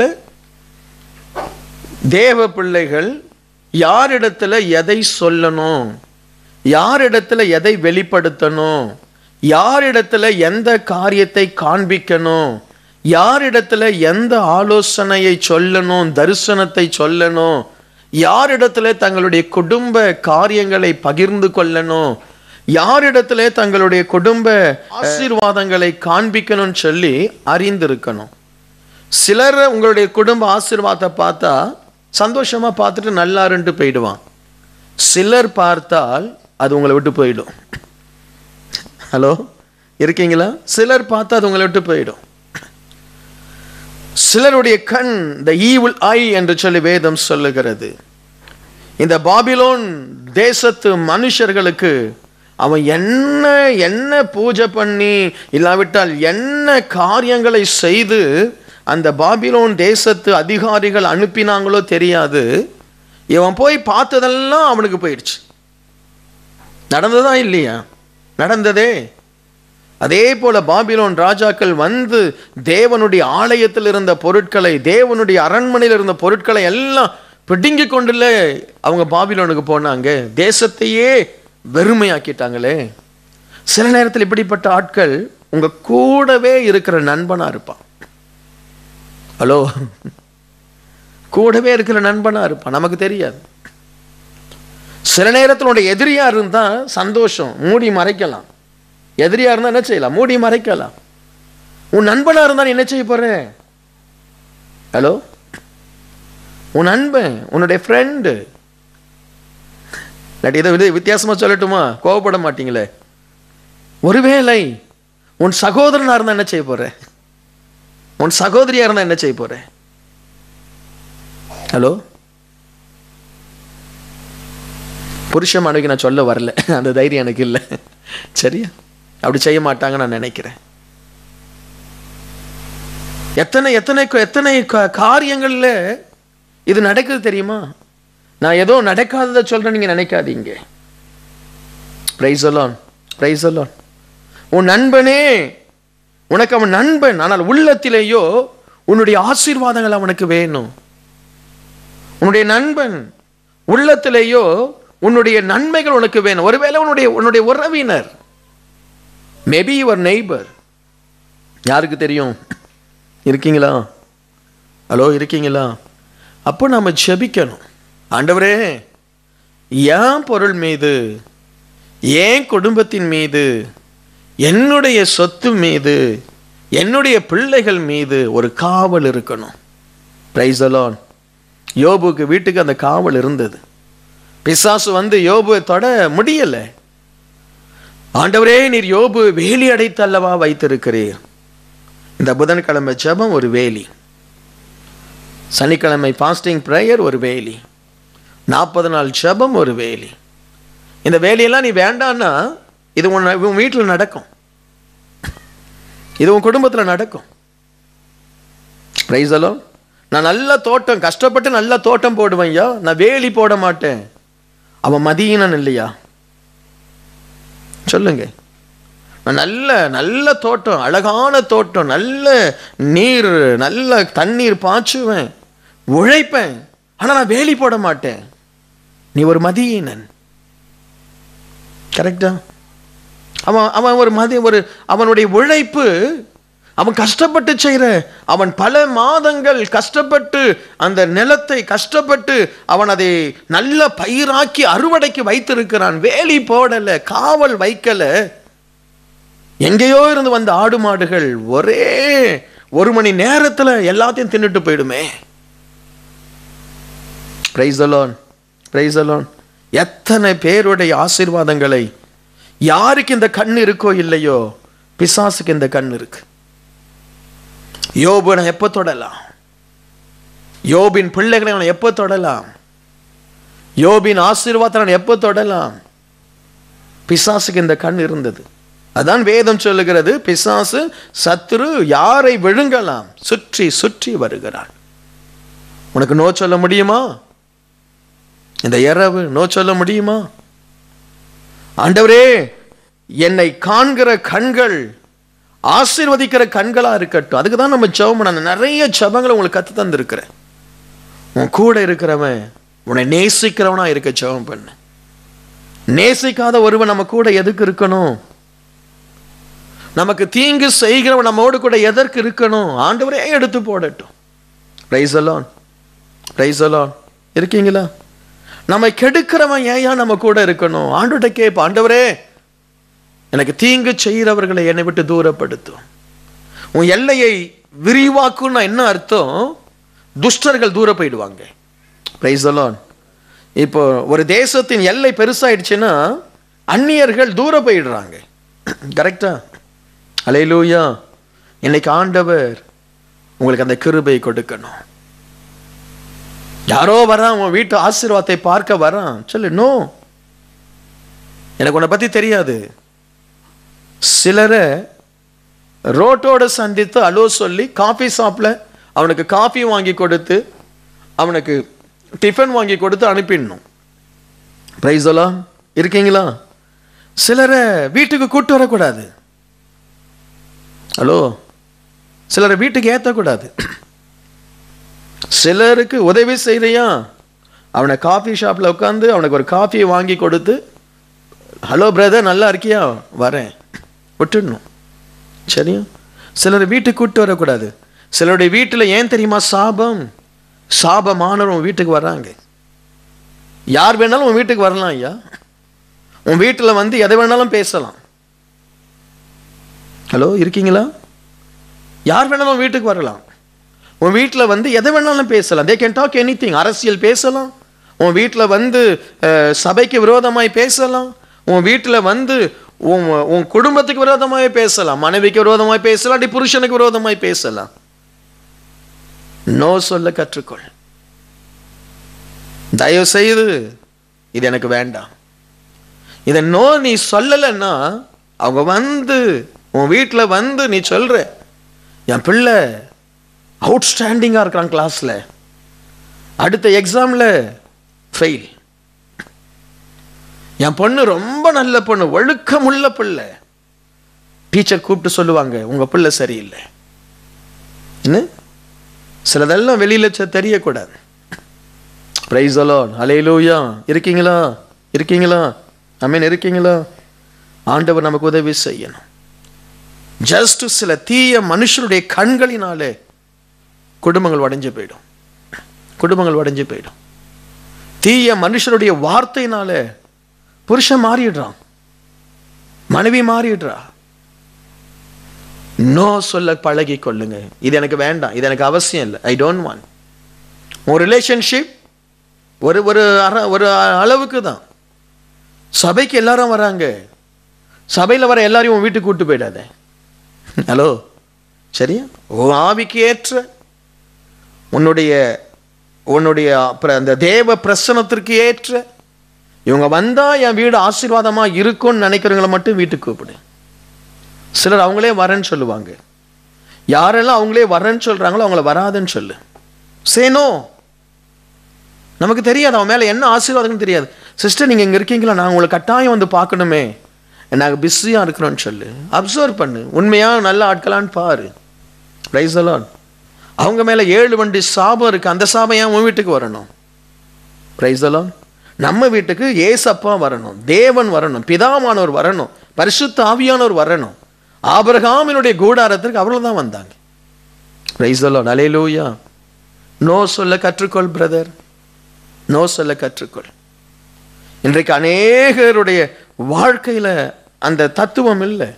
தேவ பிள்ளைகள் யாரிடத்துல எதை சொல்லணும், யாரிடத்துல எதை வெளிப்படுத்தணும், யாரிடத்துல எந்த காரியத்தை காண்பிக்கணும், யாரிடத்துல எந்த ஆலோசனையை சொல்லணும், தரிசனத்தை சொல்லணும், யாரிடத்துல தங்களுடைய குடும்ப காரியங்களை பகிர்ந்து கொள்ளணும், யாரிடத்துல தங்களுடைய குடும்ப ஆசீர்வாதங்களை காண்பிக்கணும்னு சொல்லி அறிந்திருக்கணும். சிலர் உங்களுடைய குடும்ப ஆசீர்வாதத்தை பார்த்தா சந்தோஷமா பார்த்துட்டு நல்லாருன்ட்டு போயிடுவான். சிலர் பார்த்தால் அது உங்களை விட்டு போயிடும். ஹலோ, இருக்கீங்களா? சிலர் பார்த்தா அது உங்களை விட்டு போயிடும். சிலருடைய கண் த ஈவில் ஐ என்று சொல்லி வேதம் சொல்லுகிறது. இந்த பாபிலோன் தேசத்து மனுஷர்களுக்கு அவன் என்ன என்ன பூஜை பண்ணி இல்லாவிட்டால் என்ன காரியங்களை செய்து அந்த பாபிலோன் தேசத்து அதிகாரிகள் அனுப்பினாங்களோ தெரியாது. இவன் போய் பார்த்ததெல்லாம் அவனுக்கு போயிடுச்சு. நடந்ததா இல்லையா? நடந்ததே. அதே போல பாபிலோன் ராஜாக்கள் வந்து தேவனுடைய ஆலயத்தில் இருந்த பொருட்களை, தேவனுடைய அரண்மனையில் இருந்த பொருட்களை எல்லாம் பிடுங்கி கொண்டுல அவங்க பாபிலோனுக்கு போனாங்க. தேசத்தையே வெறுமையாக்கிட்டாங்களே. சில நேரத்தில் இப்படிப்பட்ட ஆட்கள் உங்க கூடவே இருக்கிற நண்பனா இருப்பான். ஹலோ, கூடவே இருக்கிற நண்பனா இருப்பான், நமக்கு தெரியாது. சில நேரத்தில் உடைய எதிரியா இருந்தா சந்தோஷம், மூடி மறைக்கலாம். எதிரியா இருந்தா என்ன செய்யலாம்? மூடி மறைக்கலாம். உன் நண்பனா இருந்தா என்ன செய்ய போற? ஹலோ, உன் நண்பன், உன்னுடைய ஃப்ரெண்டு. இதை வித்தியாசமா சொல்லட்டுமா? கோவப்பட மாட்டீங்களே. ஒருவேளை உன் சகோதரனா இருந்தா என்ன செய்ய போற? உன் சகோதரியா இருந்தா என்ன செய்ய போற? ஹலோ, புருஷ மனைவிக்கு நான் சொல்ல வரல, அந்த தைரியம் எனக்கு இல்லை. சரியா? அப்படி செய்ய மாட்டாங்க நான் நினைக்கிறேன். எத்தனை எத்தனை எத்தனை காரியங்கள்ல இது நடக்குது தெரியுமா? நான் ஏதோ நடக்காததை சொல்றேன், நீங்க நினைக்காதீங்க. Praise the Lord, praise the Lord. உன் நண்பனே, உனக்கு அவன் நண்பன், ஆனால் உள்ளத்திலேயோ உன்னுடைய ஆசீர்வாதங்கள் அவனுக்கு வேணும். உன்னுடைய நண்பன், உள்ளத்திலேயோ உன்னுடைய நன்மைகள் உனக்கு வேணும். ஒருவேளை உன்னுடைய உன்னுடைய உறவினர், மேபி யுவர் நெய்பர், யாருக்கு தெரியும்? இருக்கீங்களா? ஹலோ, இருக்கீங்களா? அப்போ நாம ஜெபிக்கணும். ஆண்டவரே, என் பொருள் மீது, என் குடும்பத்தின் மீது, என்னுடைய சொத்து மீது, என்னுடைய பிள்ளைகள் மீது ஒரு காவல் இருக்கணும். Praise the Lord. யோபுக்கு வீட்டுக்கு அந்த காவல் இருந்தது. பிசாசு வந்து யோபுவை தொட முடியல. ஆண்டவரே, நீர் யோபு வேலி அடைத்து அல்லவா வைத்திருக்கிறீர். இந்த புதன்கிழமை ஜெபம் ஒரு வேலி, சனிக்கிழமை பாஸ்டிங் பிரேயர் ஒரு வேலி, நாற்பது நாள் ஜெபம் ஒரு வேலி. இந்த வேலையெல்லாம் நீ வேண்டான்னா இது உன் உன் வீட்டில் நடக்கும், இது உன் குடும்பத்தில் நடக்கும். Praise the Lord. நான் நல்ல தோட்டம், கஷ்டப்பட்டு நல்ல தோட்டம் போடுவேன் ஐயா, நான் வேலி போட மாட்டேன். அவன் மதியினன் இல்லையா? சொல்லுங்க. நான் நல்ல நல்ல தோட்டம், அழகான தோட்டம், நல்ல நீர், நல்ல தண்ணீர் பாய்ச்சுவேன், உழைப்பேன், ஆனா நான் வேலி போட மாட்டேன். நீ ஒரு மதியினன். கரெக்டா? அவன் அவன் ஒரு மதி ஒரு அவனுடைய உழைப்பு, அவன் கஷ்டப்பட்டு செய்கிற, அவன் பல மாதங்கள் கஷ்டப்பட்டு அந்த நிலத்தை கஷ்டப்பட்டு அவன் அதை நல்ல பயிராக்கி அறுவடைக்கு வைத்திருக்கிறான். வேலி போடல, காவல் வைக்கல. எங்கேயோ இருந்து வந்த ஆடு மாடுகள் ஒரே ஒரு மணி நேரத்தில் எல்லாத்தையும் தின்னுட்டு போயிடுமே. Praise the Lord, praise the Lord. எத்தனை பேருடைய ஆசீர்வாதங்களை, யாருக்கு இந்த கண் இருக்கோ இல்லையோ, பிசாசுக்கு இந்த கண் இருக்கு. யோபு நான் எப்போ தொடலாம்? யோபின் பிள்ளைகளை நான் எப்போ தொடலாம்? யோபின் ஆசீர்வாதத்தை நான் எப்போ தொடலாம்? பிசாசுக்கு இந்த கண் இருந்தது. அதான் வேதம் சொல்லுகிறது, பிசாசு சத்துரு யாரை விழுங்கலாம் சுற்றி சுற்றி வருகிறான். உனக்கு நோ சொல்ல முடியுமா? இந்த இரவு நோ சொல்ல முடியுமா? ஆண்டவரே, என்னை காண்கிற கண்கள் ஆசீர்வதிக்கிற கண்களா இருக்கட்டும். அதுக்கு தான் நம்ம ஜெபம் பண்ண. நிறைய ஜெபங்களை உங்களுக்கு கத்து தந்திருக்கிறேன். உன் கூட இருக்கிறவன் உன்னை நேசிக்கிறவனா இருக்க ஜெபம் பண்ணு. நேசிக்காத ஒருவன் நம்ம கூட எதுக்கு இருக்கணும்? நமக்கு தீங்கு செய்கிறவன் நம்மோடு கூட எதற்கு இருக்கணும்? ஆண்டவரே எடுத்து போடட்டும். Praise the Lord, praise the Lord. இருக்கீங்களா? நம்ம கெடுக்கிறவன் ஏயா நம்ம கூட இருக்கணும்? ஆண்டவர்கிட்ட கேட்ப, ஆண்டவரே எனக்கு தீங்கு செய்கிறவர்களை என்னை விட்டு தூரப்படுத்தும். உன் எல்லையை விரிவாக்குன்னா என்ன அர்த்தம்? துஷ்டர்கள் தூர போயிடுவாங்க. Praise the Lord. இப்போ ஒரு தேசத்தின் எல்லை பெருசாயிடுச்சுன்னா அந்நியர்கள் தூர போயிடுறாங்க. கரெக்டா? அல்லேலூயா. இன்னைக்கு ஆண்டவர் உங்களுக்கு அந்த கிருபை கொடுக்கணும். யாரோ வரான், உன் வீட்டு ஆசீர்வாதத்தை பார்க்க வரான், சொல்லு நோ. எனக்கு உன்னை பற்றி தெரியாது. சிலரை ரோட்டோட சந்தித்து அலோ சொல்லி காஃபி ஷாப்பில் அவனுக்கு காஃபி வாங்கி கொடுத்து அவனுக்கு டிஃபன் வாங்கி கொடுத்து அனுப்பிடணும். பிரைஸ் எல்லாம் இருக்கீங்களா? சிலரை வீட்டுக்கு கூட்டு வரக்கூடாது. ஹலோ, சிலரை வீட்டுக்கு ஏற்றக்கூடாது. சிலருக்கு உதவி செய்யறியா, அவனை காஃபி ஷாப்பில் உட்காந்து அவனுக்கு ஒரு காஃபியை வாங்கி கொடுத்து, ஹலோ பிரதர் நல்லா இருக்கியா, வரேன், விட்டுடணும். சரியா? சிலர் வீட்டுக்கு கூட்டு வரக்கூடாது. சிலருடைய வீட்டில் ஏன் தெரியுமா சாபம்? சாபமானவர் உன் வீட்டுக்கு வர்றாங்க. யார் வேணாலும் உன் வீட்டுக்கு வரலாம் ஐயா. உன் வீட்டில் வந்து எதை வேணாலும் பேசலாம். ஹலோ இருக்கீங்களா? யார் வேணாலும் வீட்டுக்கு வரலாம். உன் வீட்டில் வந்து எதை வேணாலும் பேசலாம். They can talk anything. அரசியல் பேசலாம். உன் வீட்டில் வந்து சபைக்கு விரோதமாய் பேசலாம். உன் வீட்டில் வந்து உன் உன் குடும்பத்துக்கு விரோதமாய் பேசலாம். மனைவிக்கு விரோதமாய் பேசலாம். அப்படி புருஷனுக்கு விரோதமாய் பேசலாம். நோ சொல்ல கற்றுக்கொள். தயவு செய்து இது எனக்கு வேண்டாம், இதை நோ நீ சொல்லலைன்னா அவங்க வந்து உன் வீட்டில் வந்து நீ சொல்ற, என் பிள்ளை அவுட்ஸ்டாண்டிங்காக இருக்கிறான் கிளாஸில், அடுத்த எக்ஸாமில் ஃபெயில், என் பொண்ணு ரொம்ப நல்ல பொண்ணு, ஒழுக்கமுள்ள பிள்ளை, டீச்சர் கூப்பிட்டு சொல்லுவாங்க உங்கள் பிள்ளை சரியில்லை. என்ன சிலதெல்லாம் வெளியில் தெரியக்கூடாது. Praise the Lord. ஹல்லேலூயா. இருக்கீங்களா? இருக்கீங்களா? ஆமென். இருக்கீங்களா? ஆண்டவர் நமக்கு உதவி செய்யணும். ஜஸ்ட் சில தீய மனுஷனுடைய கண்களினாலே குடும்பங்கள் உடைஞ்சு போயிடும். குடும்பங்கள் உடைஞ்சு போயிடும். தீய மனுஷனுடைய வார்த்தையினால புருஷன் மாறிடுறான், மனைவி மாறிடுறா. நோ சொல்ல பழகி கொள்ளுங்க. இது எனக்கு வேண்டாம், இது எனக்கு அவசியம் இல்லை, ஐ டோன்ட் வாண்ட். உன் ரிலேஷன்ஷிப் ஒரு ஒரு ஒரு அளவுக்கு தான். சபைக்கு எல்லாரும் வராங்க, சபையில் வர எல்லாரையும் உன் வீட்டுக்கு கூட்டு போயிடாத. ஹலோ சரியா? உன் ஆவிக்கு ஏற்ற உன்னுடைய உன்னுடைய அந்த தேவ பிரசனத்திற்கு ஏற்ற இவங்க வந்தா என் வீடு ஆசீர்வாதமா இருக்கும்னு நினைக்கிறவங்களை மட்டும் வீட்டுக்கு கூப்பிடு. சிலர் அவங்களே வரேன்னு சொல்லுவாங்க. யாரெல்லாம் அவங்களே வரேன்னு சொல்றாங்களோ அவங்கள வராதுன்னு சொல்லு. சேனோ, நமக்கு தெரியாது அவன் மேல என்ன ஆசீர்வாதம்னு தெரியாது. சிஸ்டர் நீங்க இங்க இருக்கீங்களா, நான் உங்களை கட்டாயம் வந்து பார்க்கணுமே, நாங்கள் பிஸியா இருக்கிறோன்னு சொல்லு. அப்சர்வ் பண்ணு, உண்மையா நல்ல ஆட்களான்னு பாரு. Praise the Lord. அவங்க மேல ஏழு வண்டி சாபம் இருக்கு, அந்த சாபம் ஏன் உன் வீட்டுக்கு வரணும்? Praise the Lord. நம்ம வீட்டுக்கு ஏசப்பா வரணும், தேவன் வரணும், பிதாவானவர் வரணும், பரிசுத்த ஆவியானவர் வரணும். ஆபிரகாமினுடைய கூடாரத்திற்கு அவர்கள் தான் வந்தாங்க. Praise the Lord. ஹல்லேலூயா. நோ சொல்ல கற்றுக்கொள் பிரதர், நோ சொல்ல கற்றுக்கொள். இன்றைக்கு அநேகருடைய வாழ்க்கையில அந்த தத்துவம் இல்லை.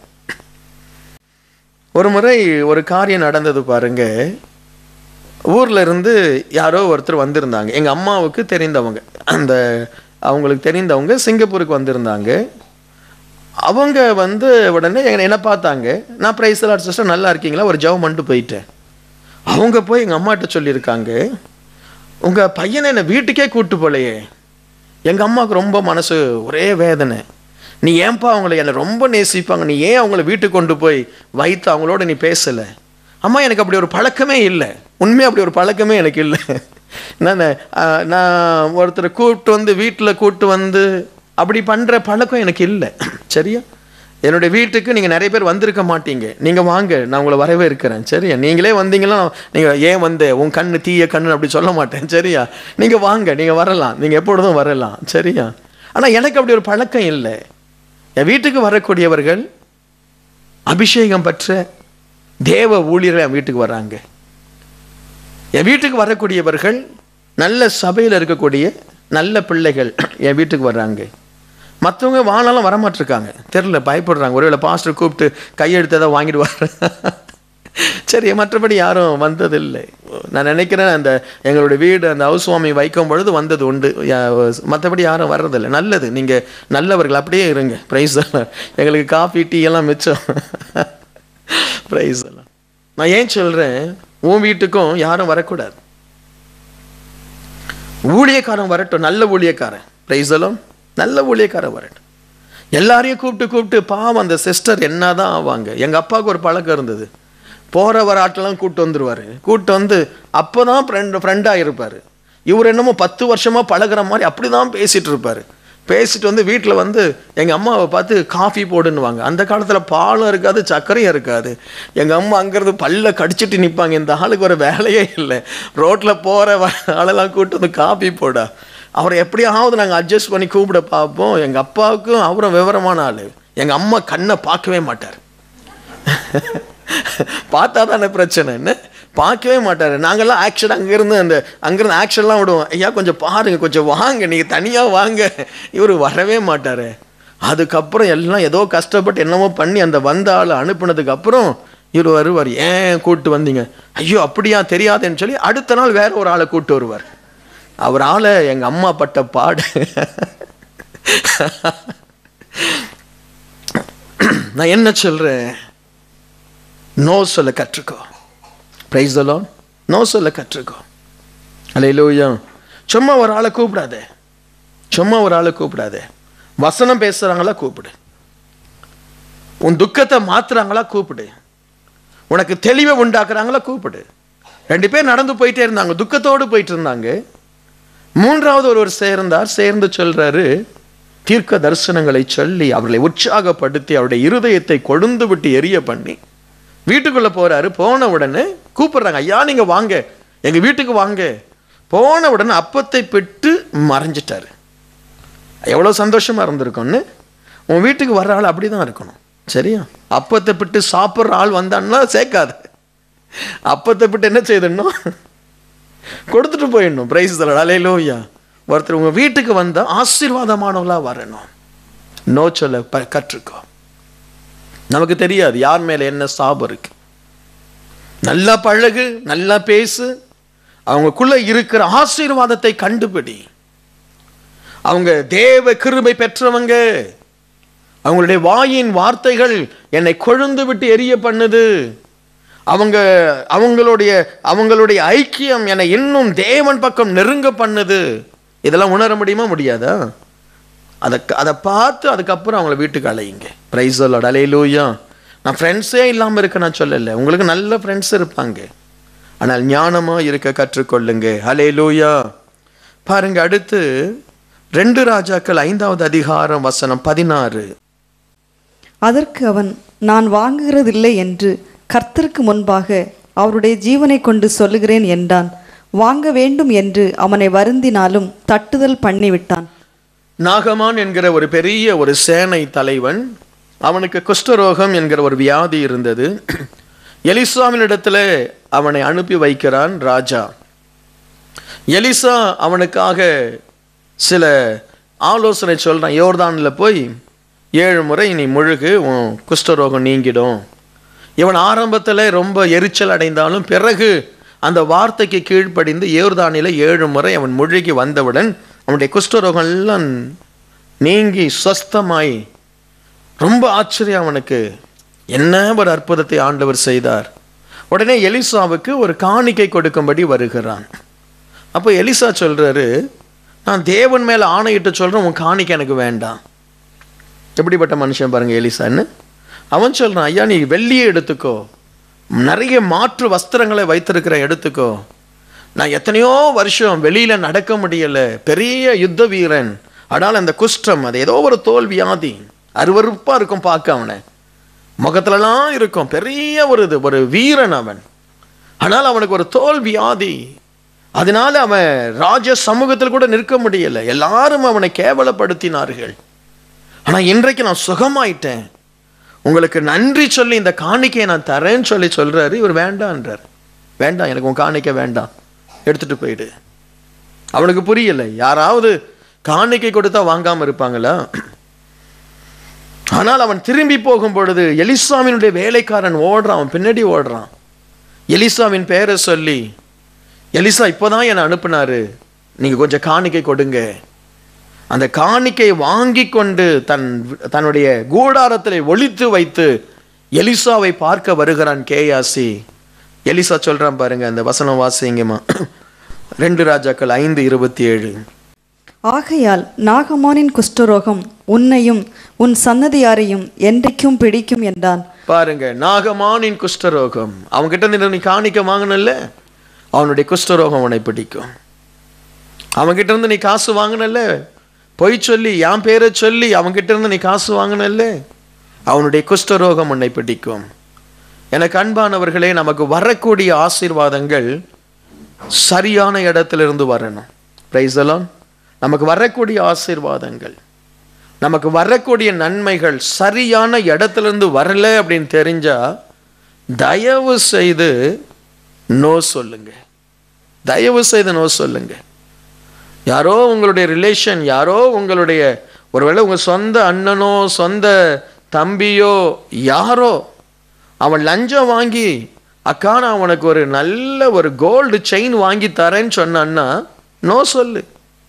ஒரு முறை ஒரு காரியம் நடந்தது பாருங்க. ஊர்ல இருந்து யாரோ ஒருத்தர் வந்திருந்தாங்க, எங்க அம்மாவுக்கு தெரிந்தவங்க, அந்த அவங்களுக்கு தெரிந்தவங்க சிங்கப்பூருக்கு வந்திருந்தாங்க. அவங்க வந்து உடனே என்ன பார்த்தாங்க, நான் பிரைஸ் தி லார்ட் சிஸ்டர் நல்லா இருக்கீங்களா, ஒரு ஜெபம் பண்ணிட்டு போயிட்டேன். அவங்க போய் எங்க அம்மாட்ட சொல்லியிருக்காங்க, உங்க பையனை என்னை வீட்டுக்கே கூட்டு போலையே. எங்க அம்மாவுக்கு ரொம்ப மனசு ஒரே வேதனை. நீ ஏன்பா அவங்கள என்னை ரொம்ப நேசிப்பாங்க, நீ ஏன் அவங்கள வீட்டுக்கு கொண்டு போய் வைத்து அவங்களோட நீ பேசலை? அம்மா எனக்கு அப்படி ஒரு பழக்கமே இல்லை, உண்மையாக அப்படி ஒரு பழக்கமே எனக்கு இல்லை. நான் நான் ஒருத்தரை கூப்பிட்டு வந்து வீட்டில் கூப்பிட்டு வந்து அப்படி பண்ணுற பழக்கம் எனக்கு இல்லை. சரியா? என்னுடைய வீட்டுக்கு நீங்கள் நிறைய பேர் வந்திருக்க மாட்டீங்க, நீங்கள் வாங்க நான் உங்களை வரவே இருக்கிறேன். சரியா? நீங்களே வந்தீங்கன்னா நீங்கள் ஏன் வந்து உன் கண்ணு தீய கண்ணு அப்படி சொல்ல மாட்டேன். சரியா? நீங்கள் வாங்க, நீங்கள் வரலாம், நீங்கள் எப்பொழுதும் வரலாம். சரியா? ஆனால் எனக்கு அப்படி ஒரு பழக்கம் இல்லை. என் வீட்டுக்கு வரக்கூடியவர்கள் அபிஷேகம் பெற்ற தேவ ஊழியர்கள் என் வீட்டுக்கு வர்றாங்க. என் வீட்டுக்கு வரக்கூடியவர்கள் நல்ல சபையில் இருக்கக்கூடிய நல்ல பிள்ளைகள் என் வீட்டுக்கு வர்றாங்க. மற்றவங்க வாழலாம் வரமாட்டிருக்காங்க, தெரில, பயப்படுறாங்க. ஒருவேளை பாஸ்டர் கூப்பிட்டு கையெழுத்ததை வாங்கிட்டு வர. சரி, மற்றபடி யாரும் வந்ததில்லை. நான் நினைக்கிறேன் அந்த எங்களுடைய வீடு அந்த ஹவுஸ் வார்மிங் வைக்கும் பொழுது வந்தது உண்டு, மற்றபடி யாரும் வர்றதில்லை. நல்லது, நீங்கள் நல்லவர்கள், அப்படியே இருங்க. பிரைஸ் எல்லாம் எங்களுக்கு காஃபி டீ எல்லாம் மிச்சம். பிரைஸ் எல்லாம். நான் ஏன் சொல்கிறேன், உன் வீட்டுக்கும் யாரும் வரக்கூடாது. ஊழியக்காரன் வரட்டும், நல்ல ஊழியக்காரன். பிரைஸ் எல்லாம் நல்ல ஊழியக்காரன் வரட்டும். எல்லாரையும் கூப்பிட்டு கூப்பிட்டு பாவம் அந்த சிஸ்டர் என்னதான் ஆவாங்க. எங்கள் அப்பாவுக்கு ஒரு பழக்கம் இருந்தது, போகிற வர ஆட்டெல்லாம் கூப்பிட்டு வந்துடுவார். கூப்பிட்டு வந்து அப்போ தான் ஃப்ரெண்ட் ஃப்ரெண்டாக இருப்பார். இவர் என்னமோ பத்து வருஷமாக பழகிற மாதிரி அப்படி தான் பேசிகிட்டு இருப்பார். பேசிட்டு வந்து வீட்டில் வந்து எங்கள் அம்மாவை பார்த்து காஃபி போடுன்னுவாங்க. அந்த காலத்தில் பாலும் இருக்காது, சர்க்கரையும் இருக்காது. எங்கள் அம்மா அங்கேருந்து பல்ல கடிச்சிட்டு நிற்பாங்க. இந்த ஆளுக்கு ஒரு வேலையே இல்லை, ரோட்டில் போகிற ஆளெல்லாம் கூப்பிட்டு வந்து காஃபி போடா. அவரை எப்படியாவது நாங்கள் அட்ஜஸ்ட் பண்ணி கூப்பிட பார்ப்போம். எங்கள் அப்பாவுக்கும் அவரும் விவரமான ஆள். எங்கள் அம்மா கண்ணை பார்க்கவே மாட்டார். பார்த்தா தானே பிரச்சனைன்னு பார்க்கவே மாட்டார். நாங்கள்லாம் ஆக்ஷன் அங்கேருந்து அந்த அங்கேருந்து ஆக்ஷன்லாம் விடுவோம். ஐயா கொஞ்சம் பாருங்கள், கொஞ்சம் வாங்க, நீங்கள் தனியாக வாங்க. இவர் வரவே மாட்டார். அதுக்கப்புறம் எல்லாம் ஏதோ கஷ்டப்பட்டு என்னமோ பண்ணி அந்த வந்த ஆள் அனுப்புனதுக்கப்புறம் இவர் வருவார். ஏன் கூப்பிட்டு வந்தீங்க? ஐயோ அப்படியா, தெரியாதுன்னு சொல்லி அடுத்த நாள் வேற ஒரு ஆளை கூப்பிட்டு வருவார். அவர் ஆளை எங்கள் அம்மா பட்ட பாடு. நான் என்ன சொல்கிறேன், நோ சொல்ல கற்றுக்கோ. Praise the Lord. நோ சொல்ல கற்றுக்கோ. அல்லேலூயா. சும்மா ஒரு ஆளை கூப்பிடாதே, சும்மா ஒரு ஆளை கூப்பிடாதே. வசனம் பேசுகிறாங்களா கூப்பிடு, உன் துக்கத்தை மாத்துறாங்களா கூப்பிடு, உனக்கு தெளிவை உண்டாக்குறாங்களா கூப்பிடு. ரெண்டு பேர் நடந்து போயிட்டே இருந்தாங்க, துக்கத்தோடு போயிட்டு இருந்தாங்க. மூன்றாவது ஒருவர் சேர்ந்தார். சேர்ந்து சொல்றாரு, தீர்க்க தரிசனங்களை சொல்லி அவர்களை உற்சாகப்படுத்தி அவருடைய இருதயத்தை கொழுந்து விட்டு எரிய பண்ணி வீட்டுக்குள்ள போறாரு. போன உடனே கூப்பிடுறாங்க, ஐயா நீங்க வாங்க, எங்க வீட்டுக்கு வாங்க. போன உடனே அப்பத்தை பெற்று மறைஞ்சிட்டாரு. எவ்வளவு சந்தோஷமா இருந்திருக்கும்னு. உன் வீட்டுக்கு வர்ற ஆள் அப்படிதான் இருக்கணும், சரியா? அப்பத்தை பெற்று சாப்பிட்ற ஆள் வந்தான்னா சேர்க்காது. அப்பத்தை பெற்று என்ன செய்யணும், கொடுத்துட்டு போயிடணும். Praise the lord. அல்லேலூயா. ஒருத்தர் உங்க வீட்டுக்கு வந்தா ஆசீர்வாதமானவங்களா வரணும். நோ சொல்ல கற்றுக்கோ. நமக்கு தெரியாது யார் மேல என்ன சாபம் இருக்கு. நல்லா பழகு, நல்லா பேசு, அவங்களுக்குள்ள இருக்கிற ஆசீர்வாதத்தை கண்டுபிடி. அவங்க தேவ கிருபை பெற்றவங்க, அவங்களுடைய வாயின் வார்த்தைகள் என்னை கொழுந்து விட்டு எரிய பண்ணுது. அவங்க அவங்களுடைய அவங்களுடைய ஐக்கியம் என்னை இன்னும் தேவன் பக்கம் நெருங்க பண்ணுது. இதெல்லாம் உணர முடியுமா? முடியாதா? அதை அதை பார்த்து அதுக்கப்புறம் அவங்கள வீட்டுக்கு அலையுங்க. Price the lord. அல்லேலூயா. நான் ஃப்ரெண்ட்ஸே இல்லாமல் இருக்க நான் சொல்லலை, உங்களுக்கு நல்ல ஃப்ரெண்ட்ஸ் இருப்பாங்க. ஆனால் ஞானமாக இருக்க கற்றுக்கொள்ளுங்க. அல்லேலூயா. பாருங்க, அடுத்து ரெண்டு ராஜாக்கள் ஐந்தாவது அதிகாரம் வசனம் பதினாறு. அதற்கு அவன், நான் வாங்குகிறதில்லை என்று கர்த்தருக்கு முன்பாக அவருடைய ஜீவனை கொண்டு சொல்லுகிறேன் என்றான். வாங்க வேண்டும் என்று அவனை வருந்தினாலும் தட்டுதல் பண்ணிவிட்டான். நாகமான் என்கிற ஒரு பெரிய ஒரு சேனை தலைவன், அவனுக்கு குஷ்டரோகம் என்கிற ஒரு வியாதி இருந்தது. எலிசாவினிடத்தில் அவனை அனுப்பி வைக்கிறான் ராஜா. எலிசா அவனுக்காக சில ஆலோசனை சொல்கிறான். யோர்தானில் போய் ஏழு முறை நீ முழுகு, உன் குஷ்டரோகம் நீங்கிடும். இவன் ஆரம்பத்தில் ரொம்ப எரிச்சல் அடைந்தாலும் பிறகு அந்த வார்த்தைக்கு கீழ்ப்படிந்து யோர்தானில் ஏழு முறை அவன் முழுகி வந்தவுடன் அவனுடைய குஷ்டரோகம் எல்லாம் நீங்கி சொஸ்தமாய் ரொம்ப ஆச்சரியம் அவனுக்கு. என்ன ஒரு அற்புதத்தை ஆண்டவர் செய்தார். உடனே எலிசாவுக்கு ஒரு காணிக்கை கொடுக்கும்படி வருகிறான். அப்போ எலிசா சொல்றாரு, நான் தேவன் மேலே ஆணையிட்டு சொல்கிறேன், உன் காணிக்கை எனக்கு வேண்டாம். எப்படிப்பட்ட மனுஷன் பாருங்க எலிசான்னு. அவன் சொல்கிறான், ஐயா நீ வெள்ளியை எடுத்துக்கோ, நிறைய மாற்று வஸ்திரங்களை வைத்திருக்கிற எடுத்துக்கோ. நான் எத்தனையோ வருஷம் வெளியில் நடக்க முடியலை, பெரிய யுத்த வீரன். ஆனால் அந்த குஷ்டம், அது ஏதோ ஒரு தோல் வியாதி, அருவருப்பாக இருக்கும் பார்க்க. அவனை முகத்துலலாம் இருக்கும், பெரிய ஒரு இது ஒரு வீரன் அவன். ஆனால் அவனுக்கு ஒரு தோல் வியாதி. அதனால அவன் ராஜ சமூகத்தில் கூட நிற்க முடியலை, எல்லாரும் அவனை கேவலப்படுத்தினார்கள். ஆனால் இன்றைக்கு நான் சுகமாயிட்டேன், உங்களுக்கு நன்றி சொல்லி இந்த காணிக்கையை நான் தரேன்னு சொல்லி சொல்றாரு. இவர் வேண்டான்றார். வேண்டாம், எனக்கு உன் காணிக்கை வேண்டாம், எடுத்துட்டு போயிடு. அவனுக்கு புரியலை, யாராவது காணிக்கை கொடுத்தா வாங்காம இருப்பாங்களா? ஆனால் அவன் திரும்பி போகும் பொழுது எலிசாவினுடைய வேலைக்காரன் ஓடுறான், அவன் பின்னாடி ஓடுறான். எலிசாவின் பெயரை சொல்லி, எலிசா இப்போதான் என்னை அனுப்புனாரு, நீங்க கொஞ்சம் காணிக்கை கொடுங்க. அந்த காணிக்கை வாங்கி கொண்டு தன் தன்னுடைய கூடாரத்தில் ஒளித்து வைத்து எலிசாவை பார்க்க வருகிறான் கேயாசி. எலிசா சொல்றான் பாருங்க, அந்த வசனம் வாசிங்கம்மா. ரெண்டு ராஜாக்கள் ஐந்து இருபத்தி ஏழு. ஆகையால் நாகமானின் குஷ்டரோகம் உன்னையும் உன் சன்னதியாரையும் என்றைக்கும் பிடிக்கும் என்றான். பாருங்க, நாகமானின் குஷ்டரோகம் அவன்கிட்ட இருந்து நீ காணிக்க வாங்கினல்ல, அவனுடைய குஷ்டரோகம் உன்னை பிடிக்கும். அவன்கிட்ட இருந்து நீ காசு வாங்கினல்ல, பொய் சொல்லி என் பேரை சொல்லி அவன்கிட்ட இருந்து நீ காசு வாங்கினல்ல, அவனுடைய குஷ்டரோகம் உன்னை பிடிக்கும். எனக்கு அன்பானவர்களே, நமக்கு வரக்கூடிய ஆசீர்வாதங்கள் சரியான இடத்திலிருந்து வரணும். Praise the lord. நமக்கு வரக்கூடிய ஆசீர்வாதங்கள், நமக்கு வரக்கூடிய நன்மைகள் சரியான இடத்திலிருந்து வரல அப்படின்னு தெரிஞ்சா தயவு செய்து நோ சொல்லுங்க. தயவு செய்து நோ சொல்லுங்க. யாரோ உங்களுடைய ரிலேஷன், யாரோ உங்களுடைய ஒருவேளை உங்க சொந்த அண்ணனோ சொந்த தம்பியோ யாரோ அவன் லஞ்சம் வாங்கி அக்கா நான் அவனுக்கு ஒரு நல்ல ஒரு கோல்டு செயின் வாங்கி தரேன்னு சொன்னான்னா நோ சொல்லு.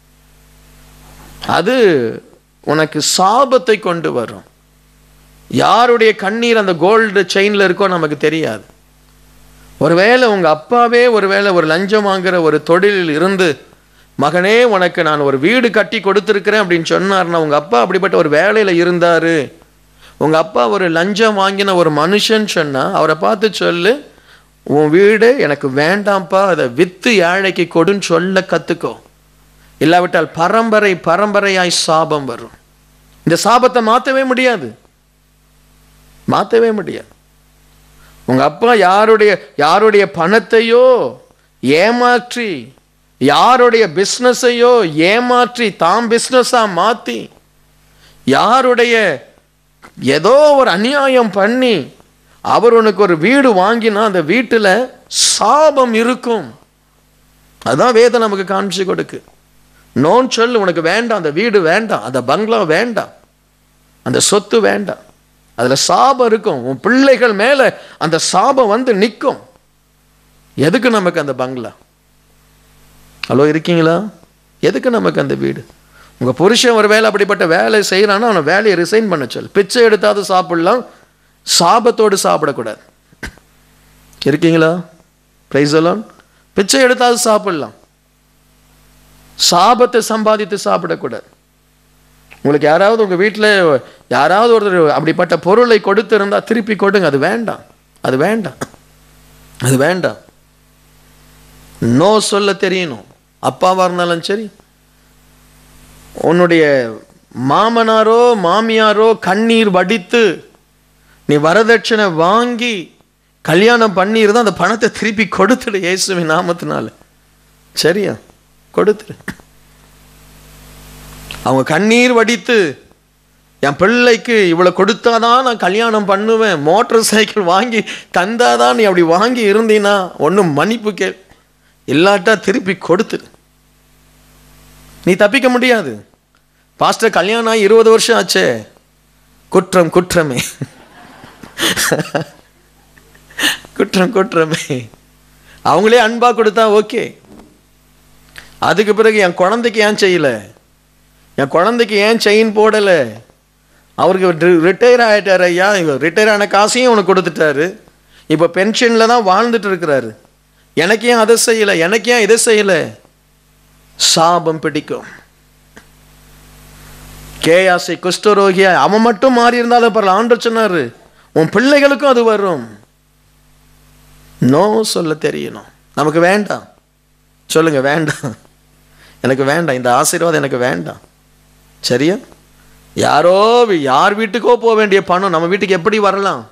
அது உனக்கு சாபத்தை கொண்டு வரும். யாருடைய கண்ணீர் அந்த கோல்டு செயின்ல இருக்கோ நமக்கு தெரியாது. ஒருவேளை உங்க அப்பாவே ஒருவேளை ஒரு லஞ்சம் வாங்குற ஒரு தொழிலில் இருந்து மகனே உனக்கு நான் ஒரு வீடு கட்டி கொடுத்துருக்கிறேன் அப்படின்னு சொன்னார்னா, உங்க அப்பா அப்படிப்பட்ட ஒரு வேலையில இருந்தாரு, உங்க அப்பா ஒரு லஞ்சம் வாங்கின ஒரு மனுஷன் சொன்னா அவரை பார்த்து சொல்லு, உன் வீடு எனக்கு வேண்டாம்ப்பா, அதை வித்து ஏழைக்கு கொடுன்னு சொல்ல கத்துக்கோ. இல்லாவிட்டால் பரம்பரை பரம்பரையாய் சாபம் வரும். இந்த சாபத்தை மாற்றவே முடியாது, மாற்றவே முடியாது. உங்க அப்பா யாருடைய யாருடைய பணத்தையோ ஏமாற்றி, யாருடைய பிஸ்னஸையோ ஏமாற்றி தாம் பிஸ்னஸா மாத்தி, யாருடைய ஏதோ ஒரு அநியாயம் பண்ணி அவர் உனக்கு ஒரு வீடு வாங்கினா அந்த வீட்டுல சாபம் இருக்கும். அதான் வேதம் நமக்கு காமிச்சு கொடுக்கு. நோன் சொல்லு, உனக்கு வேண்டாம், அந்த வீடு வேண்டாம், அந்த பங்களா வேண்டாம், அந்த சொத்து வேண்டாம், அதுல சாபம் இருக்கும். உன் பிள்ளைகள் மேல அந்த சாபம் வந்து நிற்கும். எதுக்கு நமக்கு அந்த பங்களா? ஹலோ, இருக்கீங்களா? எதுக்கு நமக்கு அந்த வீடு? உங்க புருஷன் ஒரு வேலை அப்படிப்பட்ட வேலை செய்யறான்னா அவனை வேலையை ரிசைன் பண்ண சொல்லு. பிச்சை எடுத்தாவது சாப்பிடலாம், சாபத்தோடு சாப்பிடக்கூடாது. இருக்கீங்களா? Praise the lord. பிச்சை எடுத்தாவது சாப்பிடலாம், சாபத்தை சம்பாதித்து சாப்பிடக்கூடாது. உங்களுக்கு யாராவது உங்க வீட்டில் யாராவது ஒருத்தர் அப்படிப்பட்ட பொருளை கொடுத்து இருந்தா திருப்பி கொடுங்க. அது வேண்டாம், அது வேண்டாம், அது வேண்டாம். நோ சொல்ல தெரியணும். அப்பாவா இருந்தாலும் சரி, உன்னுடைய மாமனாரோ மாமியாரோ கண்ணீர் வடித்து நீ வரதட்சணை வாங்கி கல்யாணம் பண்ணியிருந்தா அந்த பணத்தை திருப்பி கொடுத்துடு இயேசுவின் நாமத்தினால. சரியா? கொடுத்துரு. அவங்க கண்ணீர் வடித்து என் பிள்ளைக்கு இவ்வளவு கொடுத்தாதான் நான் கல்யாணம் பண்ணுவேன், மோட்டார் சைக்கிள் வாங்கி தந்தாதான் நீ அப்படி வாங்கி இருந்தீன்னா ஒன்றும் மன்னிப்பு கே இல்லாட்டா திருப்பி கொடுத்துரு. நீ தப்பிக்க முடியாது. பாஸ்டர் கல்யாணம் ஆகி இருபது வருஷம் ஆச்சே, குற்றம் குற்றமே, குற்றம் குற்றமே. அவங்களே அன்பா கொடுத்தா ஓகே. அதுக்கு பிறகு என் குழந்தைக்கு ஏன் செய்யல, என் குழந்தைக்கு ஏன் செயின் போடல, அவருக்கு ரிட்டையர் ஆயிட்டாரு ஐயா, ரிட்டையர் ஆன காசையும் உனக்கு கொடுத்துட்டாரு, இப்போ பென்ஷன்ல தான் வாழ்ந்துட்டு இருக்கிறாரு, எனக்கு ஏன் அதை செய்யல, எனக்கு ஏன் இதை செய்யல? சாபம் பிடிக்கும். கேயாசை குஷ்டரோகியா அவன் மட்டும் மாறி இருந்தாலும் பரவாயில்ல, ஆண்டவர் சொன்னாரு உன் பிள்ளைகளுக்கும் அது வரும். நோ சொல்ல தெரியணும். நமக்கு வேண்டாம் சொல்லுங்க, வேண்டாம், எனக்கு வேண்டாம், இந்த ஆசீர்வாதம் எனக்கு வேண்டாம். சரியா? யாரோ யார் வீட்டுக்கோ போக வேண்டிய பணம் நம்ம வீட்டுக்கு எப்படி வரலாம்?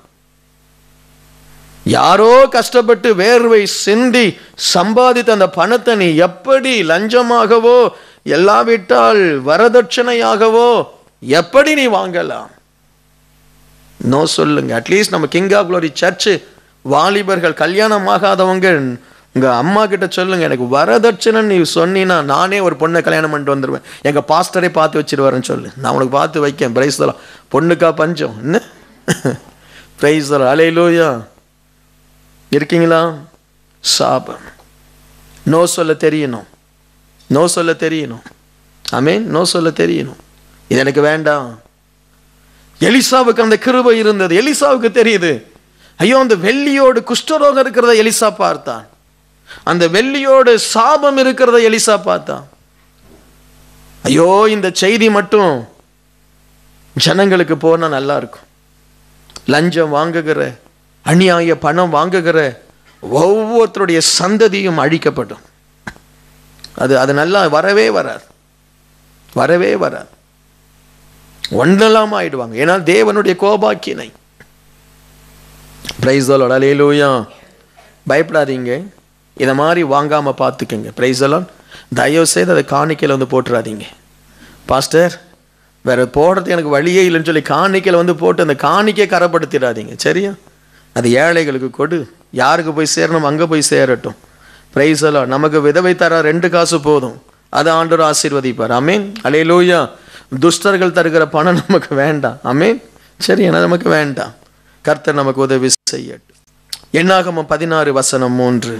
யாரோ கஷ்டப்பட்டு வேர்வை சிந்தி சம்பாதித்த அந்த பணத்தை நீ எப்படி லஞ்சமாகவோ எல்லாவிட்டால் வரதட்சணையாகவோ எப்படி நீ வாங்கலாம்? நோ சொல்லுங்க. அட்லீஸ்ட் நம்ம கிங் ஆஃப் க்ளோரி சர்ச் வாலிபர்கள், கல்யாணம் ஆகாதவங்க உங்க அம்மா கிட்ட சொல்லுங்க, எனக்கு வரதட்சணை நீ சொன்னீன்னா நானே ஒரு பொண்ணை கல்யாணம் பண்ணிட்டு வந்துடுவேன், எங்க பாஸ்டரே பார்த்து வச்சிருவாருன்னு சொல்லு, நான் உனக்கு பார்த்து வைக்கேன். பிரைஸ் தலாம். பொண்ணுக்கா பஞ்சம் என்ன? பிரைஸ் தலாம். அல்லேலூயா. இருக்கீங்களா? சாபம். நோ சொல்ல தெரியணும், நோ சொல்ல தெரியணும். ஆமென். நோ சொல்ல தெரியணும். இது எனக்கு வேண்டாம். எலிசாவுக்கு அந்த கிருபை இருந்தது. எலிசாவுக்கு தெரியுது, ஐயோ அந்த வெள்ளியோடு குஷ்டரோகம் இருக்கிறத எலிசா பார்த்தான், அந்த வெள்ளியோடு சாபம் இருக்கிறத எலிசா பார்த்தான். ஐயோ இந்த செய்தி மட்டும் ஜனங்களுக்கு போனால் நல்லா இருக்கும். லஞ்சம் வாங்குகிற, அநியாய பணம் வாங்குகிற ஒவ்வொருத்தருடைய சந்ததியும் அழிக்கப்படும். அது அது நல்லா வரவே வராது, வரவே வராது. ஒன்றெல்லாம் ஆயிடுவாங்க. ஏன்னா தேவனுடைய கோபாக்கினை. பிரைஸ் தி லார்ட், அல்லேலூயா. பயப்படாதீங்க, இதை மாதிரி வாங்காம பார்த்துக்கங்க. Praise the lord. தயவு செய்து அதை காணிக்கையில் வந்து போட்டுறாதீங்க. பாஸ்டர் வேற போடுறது எனக்கு வழியே இல்லைன்னு சொல்லி காணிக்கையில் வந்து போட்டு அந்த காணிக்கை கரப்படுத்திடாதீங்க. சரியா? அது ஏழைகளுக்கு கொடு, யாருக்கு போய் சேரணும் அங்கே போய் சேரட்டும். Praise the lord. நமக்கு விதவை தர ரெண்டு காசு போதும், அதை ஆண்டவர் ஆசீர்வதிப்பார். ஆமென், அல்லேலூயா. துஷ்டர்கள் தருகிற பணம் நமக்கு வேண்டாம். ஆமென். சரி, ஏன்னா நமக்கு வேண்டாம். கர்த்தர் நமக்கு உதவி செய்யட்டும். என்னாகமம் பதினாறு வசனம் மூன்று.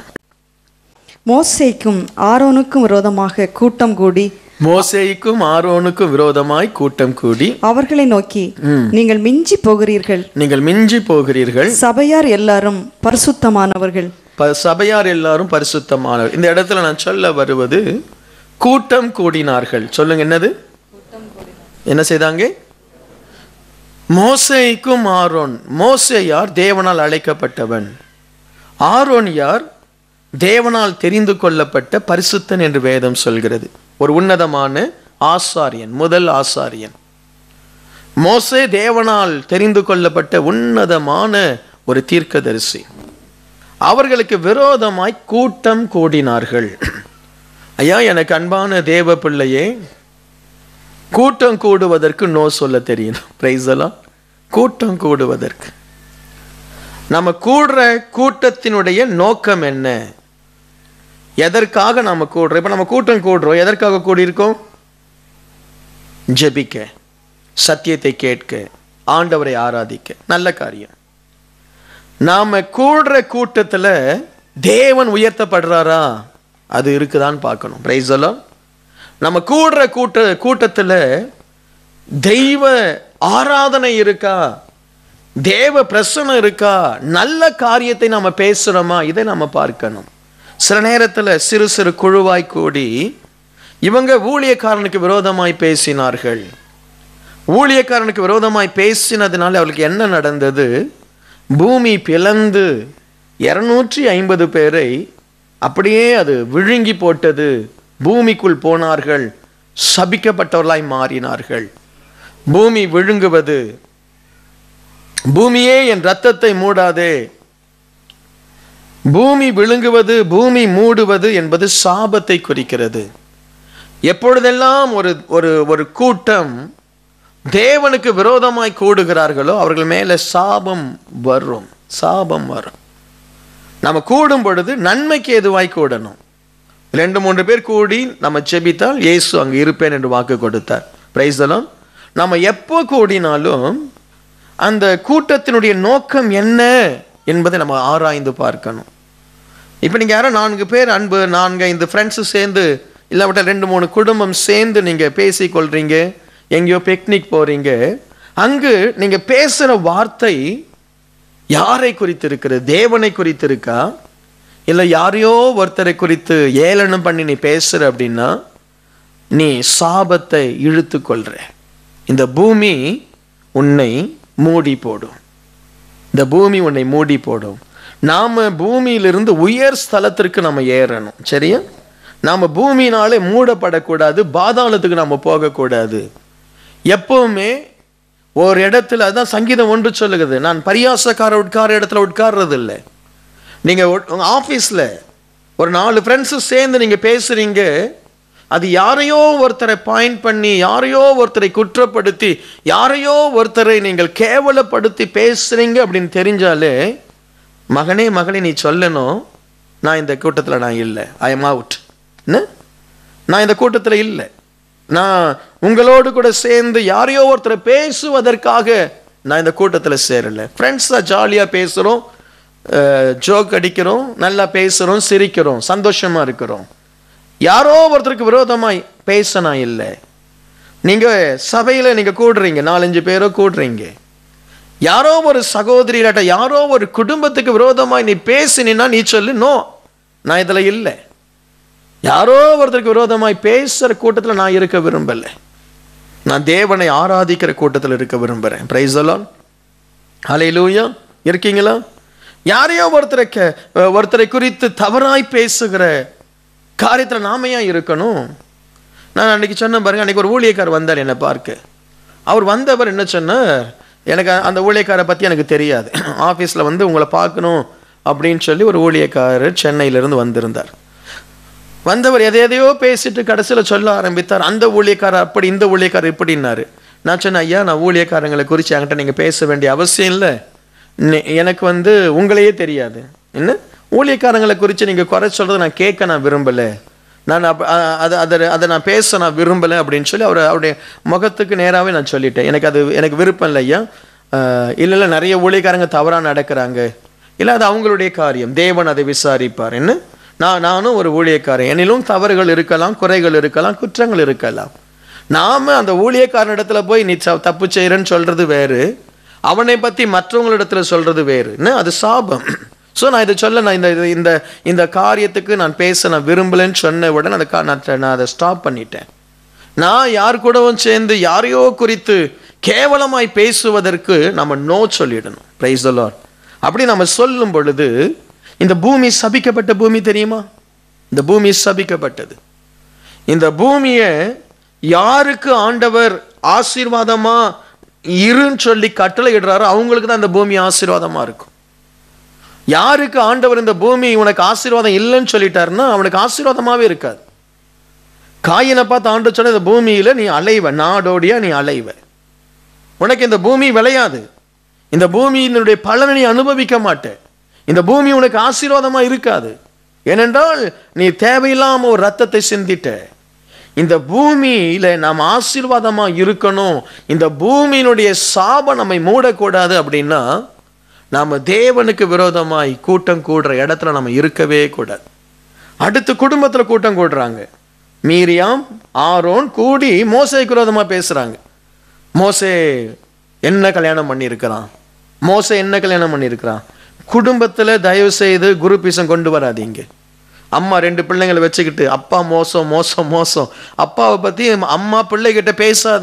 மோசேக்கும் ஆரோனுக்கும் விரோதமாக கூட்டம் கூடி மோசேய்க்கும் ஆரோனுக்கும் விரோதமாய் கூட்டம் கூடி அவர்களை நோக்கி, நீங்கள் மிஞ்சி போகிறீர்கள், நீங்கள் மிஞ்சி போகிறீர்கள், சபையார் எல்லாரும் பரிசுத்தமானவர்கள். ப- சபையார் எல்லாரும் பரிசுத்தமானவர். இந்த இடத்துல நான் சொல்ல வருவது கூட்டம் கூடினார்கள். சொல்லுங்க, என்னது? என்ன செய்தாங்க? மோசேய்க்கும் ஆரோன். மோசே யார்? தேவனால் அழைக்கப்பட்டவன். ஆரோன் யார்? தேவனால் தெரிந்து கொள்ளப்பட்ட பரிசுத்தன் என்று வேதம் சொல்கிறது. ஒரு உன்னதமான ஆசாரியன், முதல் ஆசாரியன். மோசே தேவனால் தெரிந்து கொள்ளப்பட்ட உன்னதமான ஒரு தீர்க்கதரிசி. அவர்களுக்கு விரோதமாய் கூட்டம் கூடினார்கள். ஐயா, எனக்கு அன்பான தேவ பிள்ளையே, கூட்டம் கூடுவதற்கு நோ சொல்ல தெரியணும். பிரைஸ் எல்லாம் கூட்டம் கூடுவதற்கு நம்ம கூடுற கூட்டத்தினுடைய நோக்கம் என்ன? எதற்காக நாம கூடுறோம்? இப்ப நம்ம கூட்டம் கூடுறோம், எதற்காக கூடியிருக்கோம்? ஜெபிக்க, சத்தியத்தை கேட்க, ஆண்டவரை ஆராதிக்க. நல்ல காரியம். நாம கூடுற கூட்டத்துல தேவன் உயர்த்தப்படுறாரா? அது இருக்குதான்னு பார்க்கணும். பிரைஸ் எல்லாம் நம்ம கூடுற கூட்ட கூட்டத்துல தெய்வ ஆராதனை இருக்கா? தேவ பிரசனம் இருக்கா? நல்ல காரியத்தை நாம பேசுறோமா? இதை நாம பார்க்கணும். சில நேரத்துல சிறு சிறு குழுவாய் கூடி இவங்க ஊழியக்காரனுக்கு விரோதமாய் பேசினார்கள். ஊழியக்காரனுக்கு விரோதமாய் பேசினதுனால அவளுக்கு என்ன நடந்தது? பூமி பிளந்து இருநூற்றி ஐம்பது பேரை அப்படியே அது விழுங்கி போட்டது. பூமிக்குள் போனார்கள், சபிக்கப்பட்டவர்களாய் மாறினார்கள். பூமி விழுங்குவது, பூமியே என் ரத்தத்தை மூடாதே. பூமி விழுங்குவது, பூமி மூடுவது என்பது சாபத்தை குறிக்கிறது. எப்பொழுதெல்லாம் ஒரு ஒரு ஒரு கூட்டம் தேவனுக்கு விரோதமாய் கூடுகிறார்களோ அவர்கள் மேல சாபம் வரும், சாபம் வரும். நம்ம கூடும் பொழுது நன்மைக்கு எதுவாய் கூடணும். ரெண்டு மூன்று பேர் கூடி நம்ம ஜெபித்தால் இயேசு அங்கு இருப்பேன் என்று வாக்கு கொடுத்தார். Praise the Lord. நம்ம எப்போ கூடினாலும் அந்த கூட்டத்தினுடைய நோக்கம் என்ன என்பதை நம்ம ஆராய்ந்து பார்க்கணும். இப்போ நீங்கள் யாரோ நான்கு பேர் அன்பு நான்கு ஐந்து ஃப்ரெண்ட்ஸு சேர்ந்து இல்லாவிட்ட ரெண்டு மூணு குடும்பம் சேர்ந்து நீங்கள் பேசிக்கொள்றீங்க, எங்கேயோ பிக்னிக் போகிறீங்க, அங்கு நீங்கள் பேசுகிற வார்த்தை யாரை குறித்து இருக்கிறது? தேவனை குறித்து இருக்கா? இல்லை யாரையோ ஒருத்தரை குறித்து ஏளனம் பண்ணி நீ பேசுகிற அப்படின்னா நீ சாபத்தை இழுத்து கொள்ற. இந்த பூமி உன்னை மூடி போடும். இந்த பூமி உன்னை மூடி போடும். நாம பூமியிலிருந்து உயர் ஸ்தலத்திற்கு நம்ம ஏறணும். சரியா? நாம பூமியினாலே மூடப்படக்கூடாது, பாதாளத்துக்கு நம்ம போகக்கூடாது. எப்பவுமே ஒரு இடத்துல, அதான் சங்கீதம் ஒன்று சொல்லுகிறது, நான் பரியாசக்கார உட்கார இடத்துல உட்கார்றது இல்லை. நீங்க உங்க ஆபீஸ்ல ஒரு நாலு ஃப்ரெண்ட்ஸு சேர்ந்து நீங்க பேசுறீங்க, அது யாரையோ ஒருத்தரை பாயிண்ட் பண்ணி, யாரையோ ஒருத்தரை குற்றப்படுத்தி, யாரையோ ஒருத்தரை நீங்கள் கேவலப்படுத்தி பேசுறீங்க அப்படின்னு தெரிஞ்சாலே, மகனே மகளே நீ சொல்லணும், நான் இந்த கூட்டத்தில் நான் இல்லை, ஐ எம் அவுட். என்ன? நான் இந்த கூட்டத்தில் இல்லை. நான் உங்களோடு கூட சேர்ந்து யாரையோ ஒருத்தரை பேசுவதற்காக நான் இந்த கூட்டத்தில் சேரலை. ஃப்ரெண்ட்ஸாக ஜாலியாக பேசுகிறோம், ஜோக் அடிக்கிறோம், நல்லா பேசுகிறோம், சிரிக்கிறோம், சந்தோஷமாக இருக்கிறோம். யாரோ ஒருத்தருக்கு விரோதமாய் பேச நான் இல்லை. நீங்கள் சபையில் நீங்கள் கூடுறீங்க, நாலஞ்சு பேரோ கூடுறீங்க, யாரோ ஒரு சகோதரி இல்லாட்ட யாரோ ஒரு குடும்பத்துக்கு விரோதமாய் நீ பேசினா நீ சொல்லு, நோ நான் இதில் இல்லை. யாரோ ஒருத்தருக்கு விரோதமாய் பேசுற கூட்டத்தில் நான் இருக்க விரும்பலை. நான் தேவனை ஆராதிக்கிற கூட்டத்தில் இருக்க விரும்புகிறேன். Praise the Lord. ஹல்லேலூயா. இருக்கீங்களா? யாரையோ ஒருத்தரை ஒருத்தரை குறித்து தவறாய் பேசுகிற காரியத்தில் நாம ஏன் இருக்கணும்? நான் அன்னைக்கு சொன்ன பாருங்க, அன்னைக்கு ஒரு ஊழியக்காரர் வந்தார் என்னை பார்க்க. அவர் வந்தவர் என்ன சொன்னார், எனக்கு அந்த ஊழியக்காரை பற்றி எனக்கு தெரியாது. ஆஃபீஸில் வந்து உங்களை பார்க்கணும் அப்படின்னு சொல்லி ஒரு ஊழியக்காரர் சென்னையிலிருந்து வந்திருந்தார். வந்தவர் எதை எதையோ பேசிட்டு கடைசியில் சொல்ல ஆரம்பித்தார், அந்த ஊழியக்காரர் அப்படி, இந்த ஊழியக்காரர் இப்படின்னாரு. நான் சொன்னேன், ஐயா நான் ஊழியக்காரங்களை குறித்து என்கிட்ட நீங்கள் பேச வேண்டிய அவசியம் இல்லை, எனக்கு வந்து உங்களையே தெரியாது. என்ன ஊழியக்காரங்களை குறித்து நீங்கள் குறை சொல்கிறத நான் கேட்க நான் விரும்பலை, நான் அப் அதை அதை அதை நான் பேச நான் விரும்பலை அப்படின்னு சொல்லி அவர் அவருடைய முகத்துக்கு நேராகவே நான் சொல்லிட்டேன். எனக்கு அது எனக்கு விருப்பம் இல்லை ஐயா. இல்லை இல்லை நிறைய ஊழியக்காரங்க தவறாக நடக்கிறாங்க, இல்லை அது அவங்களுடைய காரியம், தேவன் அதை விசாரிப்பார். என்ன நான் நானும் ஒரு ஊழியக்காரன், என்னிலும் தவறுகள் இருக்கலாம், குறைகள் இருக்கலாம், குற்றங்கள் இருக்கலாம். நாம் அந்த ஊழியக்காரனிடத்துல போய் நீ தப்பு செய்கிறேன்னு சொல்கிறது வேறு, அவனை பற்றி மற்றவங்களிடத்துல சொல்கிறது வேறு. என்ன அது சாபம். ஸோ நான் இதை சொல்ல நான் இந்த இந்த இந்த காரியத்துக்கு நான் பேச நான் விரும்பலைன்னு சொன்ன உடனே அதை நான் நான் அதை ஸ்டாப் பண்ணிட்டேன். நான் யார் கூடவும் சேர்ந்து யாரையோ குறித்து கேவலமாய் பேசுவதற்கு நம்ம நோ சொல்லிடணும். Praise the lord. அப்படி நம்ம சொல்லும் பொழுது, இந்த பூமி சபிக்கப்பட்ட பூமி தெரியுமா? இந்த பூமி சபிக்கப்பட்டது. இந்த பூமியை யாருக்கு ஆண்டவர் ஆசீர்வாதமா இருன்னு சொல்லி கட்டளை இடுறாரோ அவங்களுக்கு தான் இந்த பூமி ஆசீர்வாதமா இருக்கும். யாருக்கு ஆண்டவர் இந்த பூமி உனக்கு ஆசீர்வாதம் இல்லைன்னு சொல்லிட்டாருன்னா அவனுக்கு ஆசீர்வாதமாவே இருக்காது. காயினை பார்த்து ஆண்டு சொன்ன, இந்த பூமியில நீ அலைவ, நாடோடியா நீ அலைவ, உனக்கு இந்த பூமி விளையாது, இந்த பூமியினுடைய பலனை நீ அனுபவிக்க மாட்டே, இந்த பூமி உனக்கு ஆசீர்வாதமா இருக்காது. ஏனென்றால் நீ தேவையில்லாம ஒரு ரத்தத்தை சிந்திட்ட. இந்த பூமியில நாம் ஆசீர்வாதமா இருக்கணும், இந்த பூமியினுடைய சாபம் நம்மை மூடக்கூடாது அப்படின்னா நாம தேவனுக்கு விரோதமாய் கூட்டம் கூடுற இடத்துல நம்ம இருக்கவே கூடாது. அடுத்து குடும்பத்துல கூட்டம் கூடுறாங்க. மீரியாம் ஆரோன் கூடி மோசேக்கு விரோதமா பேசுறாங்க. மோசே என்ன கல்யாணம் பண்ணி இருக்கிறான், மோசே என்ன கல்யாணம் பண்ணி இருக்கிறான். குடும்பத்துல தயவு செய்து குரு பீசம் கொண்டு வராதீங்க. அம்மா ரெண்டு பிள்ளைங்களை வச்சுக்கிட்டு அப்பா மோசம் மோசம் மோசம், அப்பாவை பத்தி அம்மா பிள்ளைகிட்ட பேசாத.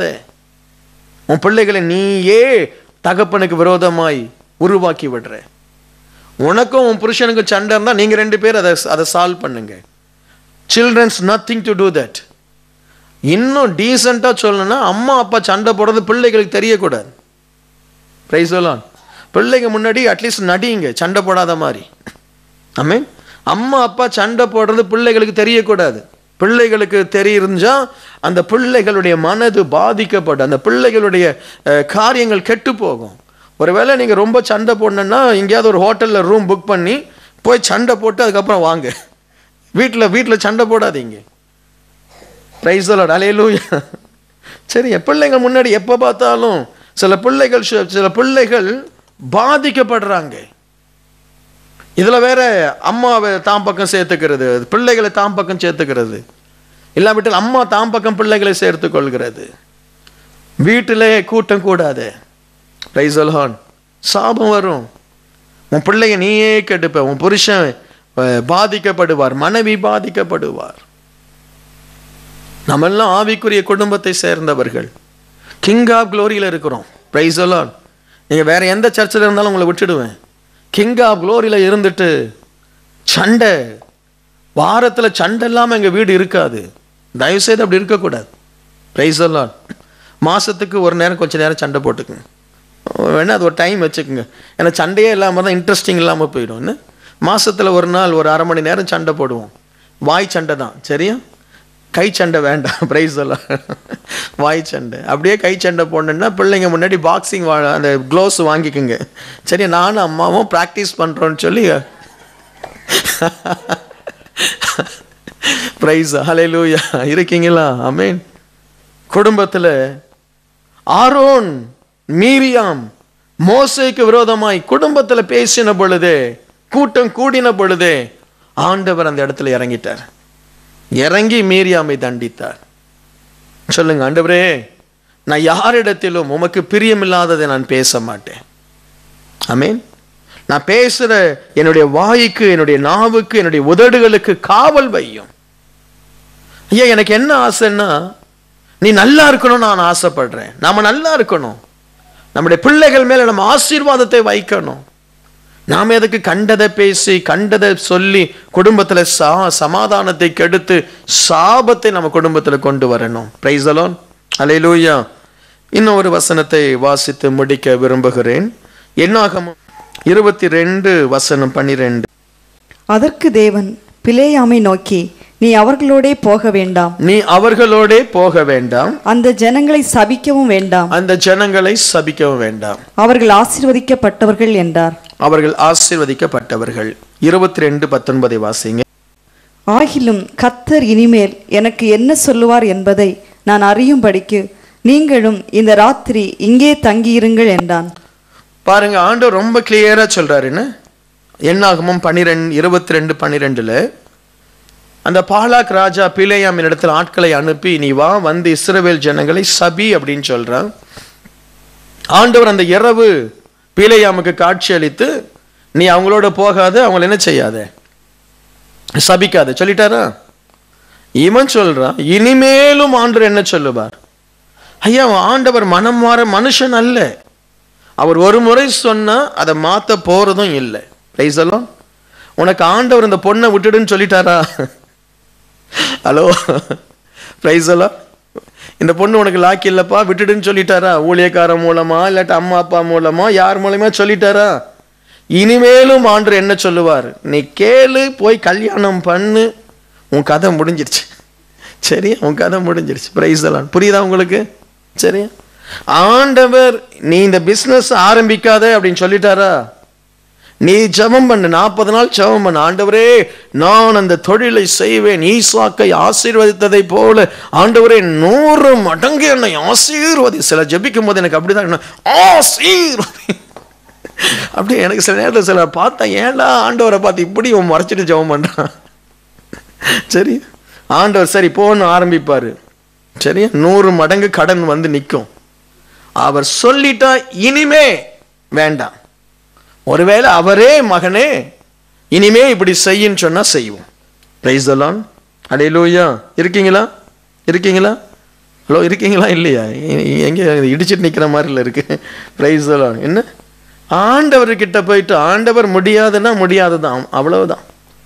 உன் பிள்ளைகளை நீயே தகப்பனுக்கு விரோதமாய் உருவாக்கி விடுற. உனக்கும் உன் புருஷனுக்கும் சண்டை இருந்தா நீங்க ரெண்டு பேர் அதை அதை சால்வ் பண்ணுங்க. Childrens nothing to do that. இன்னும் டீசெண்டா சொல்லணும்னா அம்மா அப்பா சண்டை போடுறது பிள்ளைகளுக்கு தெரியக்கூடாது. Praise the lord. பிள்ளைங்க முன்னாடி அட்லீஸ்ட் நடிங்க சண்டை போடாத மாதிரி. ஆமென். அம்மா அப்பா சண்டை போடுறது பிள்ளைகளுக்கு தெரியக்கூடாது. பிள்ளைகளுக்கு தெரிஞ்சா அந்த பிள்ளைகளுடைய மனது பாதிக்கப்படும், அந்த பிள்ளைகளுடைய காரியங்கள் கெட்டு போகும். ஒருவேளை நீங்கள் ரொம்ப சண்டை போடணுன்னா எங்கேயாவது ஒரு ஹோட்டலில் ரூம் புக் பண்ணி போய் சண்டை போட்டு அதுக்கப்புறம் வாங்க. வீட்டில் வீட்டில் சண்டை போடாதீங்க. Praise the Lord. ஹல்லேலூயா. சரி, பிள்ளைங்க முன்னாடி எப்போ பார்த்தாலும் சில பிள்ளைகள் சில பிள்ளைகள் பாதிக்கப்படுறாங்க. இதில் வேற அம்மாவை தாம் பக்கம் சேர்த்துக்கிறது, பிள்ளைகளை தாம் பக்கம் சேர்த்துக்கிறது, இல்லாவிட்டால் அம்மா தாம் பக்கம் பிள்ளைகளை சேர்த்து கொள்கிறது. வீட்டிலே கூட்டம் கூடாது. Praise the lord. சாபம் வரும். உன் பிள்ளைங்க நீயே கெடுப்ப, உன் புருஷன் பாதிக்கப்படுவார், மனைவி பாதிக்கப்படுவார். நம்ம எல்லாம் ஆவிக்குரிய குடும்பத்தை சேர்ந்தவர்கள், கிங் ஆஃப் க்ளோரியில் இருக்கிறோம். Praise the lord. நீங்கள் வேற எந்த சர்ச்சில் இருந்தாலும் உங்களை விட்டுடுவேன். கிங் ஆஃப் க்ளோரியில் இருந்துட்டு சண்டை, வாரத்தில் சண்டை இல்லாமல் எங்கள் வீடு இருக்காது. தயவுசெய்து அப்படி இருக்கக்கூடாது. Praise the lord. மாதத்துக்கு ஒரு நேரம் கொஞ்சம் நேரம் சண்டை போட்டுக்குங்க. வேணா அது ஒரு டைம் வச்சுக்கோங்க. ஏன்னா சண்டையே இல்லாமல் தான் இன்ட்ரெஸ்டிங் இல்லாமல் போயிடும். என்ன மாதத்தில் ஒரு நாள் ஒரு அரை மணி நேரம் சண்டை போடுவோம். வாய் சண்டை தான், சரியா? கை சண்டை வேண்டாம். Price the Lord. வாய் சண்டை. அப்படியே கை சண்டை போடணுன்னா பிள்ளைங்க முன்னாடி பாக்ஸிங் அந்த க்ளோவ்ஸ் வாங்கிக்கோங்க. சரி, நானும் அம்மாவும் ப்ராக்டிஸ் பண்ணுறோன்னு சொல்லி. பிரைஸ் ஹல்லேலூயா. இருக்கீங்களா? ஆமென். குடும்பத்தில் ஆரோன் மீரியாம் மோசேக்கு விரோதமாய் குடும்பத்தில் பேசின பொழுதே, கூட்டம் கூடின பொழுதே ஆண்டவர் அந்த இடத்துல இறங்கிட்டார். இறங்கி மீரியாமை தண்டித்தார். சொல்லுங்க, ஆண்டவரே நான் யாரிடத்திலும் உமக்கு பிரியமில்லாததை நான் பேச மாட்டேன். ஆமென். நான் பேசுற என்னுடைய வாய்க்கு, என்னுடைய நாவுக்கு, என்னுடைய உதடுகளுக்கு காவல் வையும். ஐயா எனக்கு என்ன ஆசைன்னா, நீ நல்லா இருக்கணும் நான் ஆசைப்படுறேன். நாம நல்லா இருக்கணும், நம்முடைய பிள்ளைகள் மேல நம்ம ஆசீர்வாதத்தை வைக்கணும். நாம எதுக்கு கண்டதை பேசி கண்டதை சொல்லி குடும்பத்துல சா சமாதானத்தை கெடுத்து சாபத்தை நம்ம குடும்பத்துல கொண்டு வரணும். Praise the lord. அல்லேலூயா. இன்னும் ஒரு வசனத்தை வாசித்து முடிக்க விரும்புகிறேன். என்னாகமம் இருபத்தி ரெண்டு வசனம் பன்னிரண்டு. அதற்கு தேவன் பிலேயாமை நோக்கி, நீ அவர்களோடே போக வேண்டாம், நீ அவர்களோடே போக வேண்டாம், அந்த ஜனங்களை சபிக்கவும் வேண்டாம், அந்த ஜனங்களை சபிக்கவும் வேண்டாம், அவர்கள் ஆசீர்வதிக்கப்பட்டவர்கள் என்றார். அவர்கள் ஆசீர்வதிக்கப்பட்டவர்கள். இருபத்தி ரெண்டு பத்தொன்பதை வாசிங்க. ஆகிலும் கர்த்தர் இனிமேல் எனக்கு என்ன சொல்லுவார் என்பதை நான் அறியும்படிக்கு நீங்களும் இந்த ராத்திரி இங்கே தங்கியிருங்கள் என்றான். பாருங்க, ஆண்டவர் ரொம்ப கிளியரா சொல்றாருன்னு. என்னாகமும் பன்னிரெண்டு இருபத்தி ரெண்டு பன்னிரெண்டுல அந்த பாலாக் ராஜா பிலேயாமின் இடத்துல ஆட்களை அனுப்பி, நீ வா, வந்து இஸ்ரவேல் ஜனங்களை சபி அப்படின்னு சொல்றான். ஆண்டவர் அந்த இரவு பிலேயாமுக்கு காட்சி அளித்து, நீ அவங்களோட போகாத, அவங்களை என்ன செய்யாத, சபிக்காத சொல்லிட்டாரா. இவன் சொல்றான், இனிமேலும் ஆண்டவர் என்ன சொல்லுவார்? ஐயா, ஆண்டவர் மனம் மாற மனுஷன் அல்ல. அவர் ஒரு முறை சொன்னா அதை மாத்த போறதும் இல்லை. Praise the lord. உனக்கு ஆண்டவர் இந்த பொண்ணை விட்டுடுன்னு சொல்லிட்டாரா? Hello, praise the lord. இந்த பொண்ணு உனக்கு லாக்கி இல்லப்பா விட்டுடுன்னு சொல்லிட்டாரா? ஊழியக்காரன் மூலமா இல்லாட்டி அம்மா அப்பா மூலமா யார் மூலமா சொல்லிட்டாரா? இனிமேலும் ஆண்டவர் என்ன சொல்லுவார்? நீ கேளு, போய் கல்யாணம் பண்ணு, உன் கதை முடிஞ்சிருச்சு. சரியா? உன் கதை முடிஞ்சிருச்சு. Praise the lord. புரியுதா உங்களுக்கு? சரியா? ஆண்டவர் நீ இந்த பிசினஸ் ஆரம்பிக்காத அப்படின்னு சொல்லிட்டாரா? நீ ஜெபம் பண்ணு, நாற்பது நாள் ஜெபம் பண்ணு. ஆண்டவரே, நான் அந்த தொழிலை செய்வேன், ஈசாக்கை ஆசீர்வதித்ததை போல ஆண்டவரே நூறு மடங்கு என்னை ஆசீர்வதி. சில ஜெபிக்கும் போது எனக்கு அப்படிதான் ஆசீர்வதி. அப்படி எனக்கு சில நேரத்தில் சில பார்த்தா, ஏன்டா ஆண்டவரை பார்த்து இப்படி அவன் மறைச்சிட்டு ஜெபம் பண்றான். சரி, ஆண்டவர் சரி போன்னு ஆரம்பிப்பாரு. சரியா? நூறு மடங்கு கடன் வந்து நிற்கும். அவர் சொல்லிட்டா இனிமே வேண்டாம். ஒருவேளை அவரே மகனே இனிமே இப்படி செய்யுன்னு சொன்னா செய்வோம். Praise the lord. அல்லேலூயா. இருக்கீங்களா? இருக்கீங்களா? ஹலோ, இருக்கீங்களா? இல்லையா? எங்க இடிச்சிட்டு நிக்கிற மாதிரி இருக்கு. Praise the lord. என்ன, ஆண்டவர்கிட்ட போயிட்டு ஆண்டவர் முடியாதுன்னா முடியாதுதான், அவ்வளவுதான்.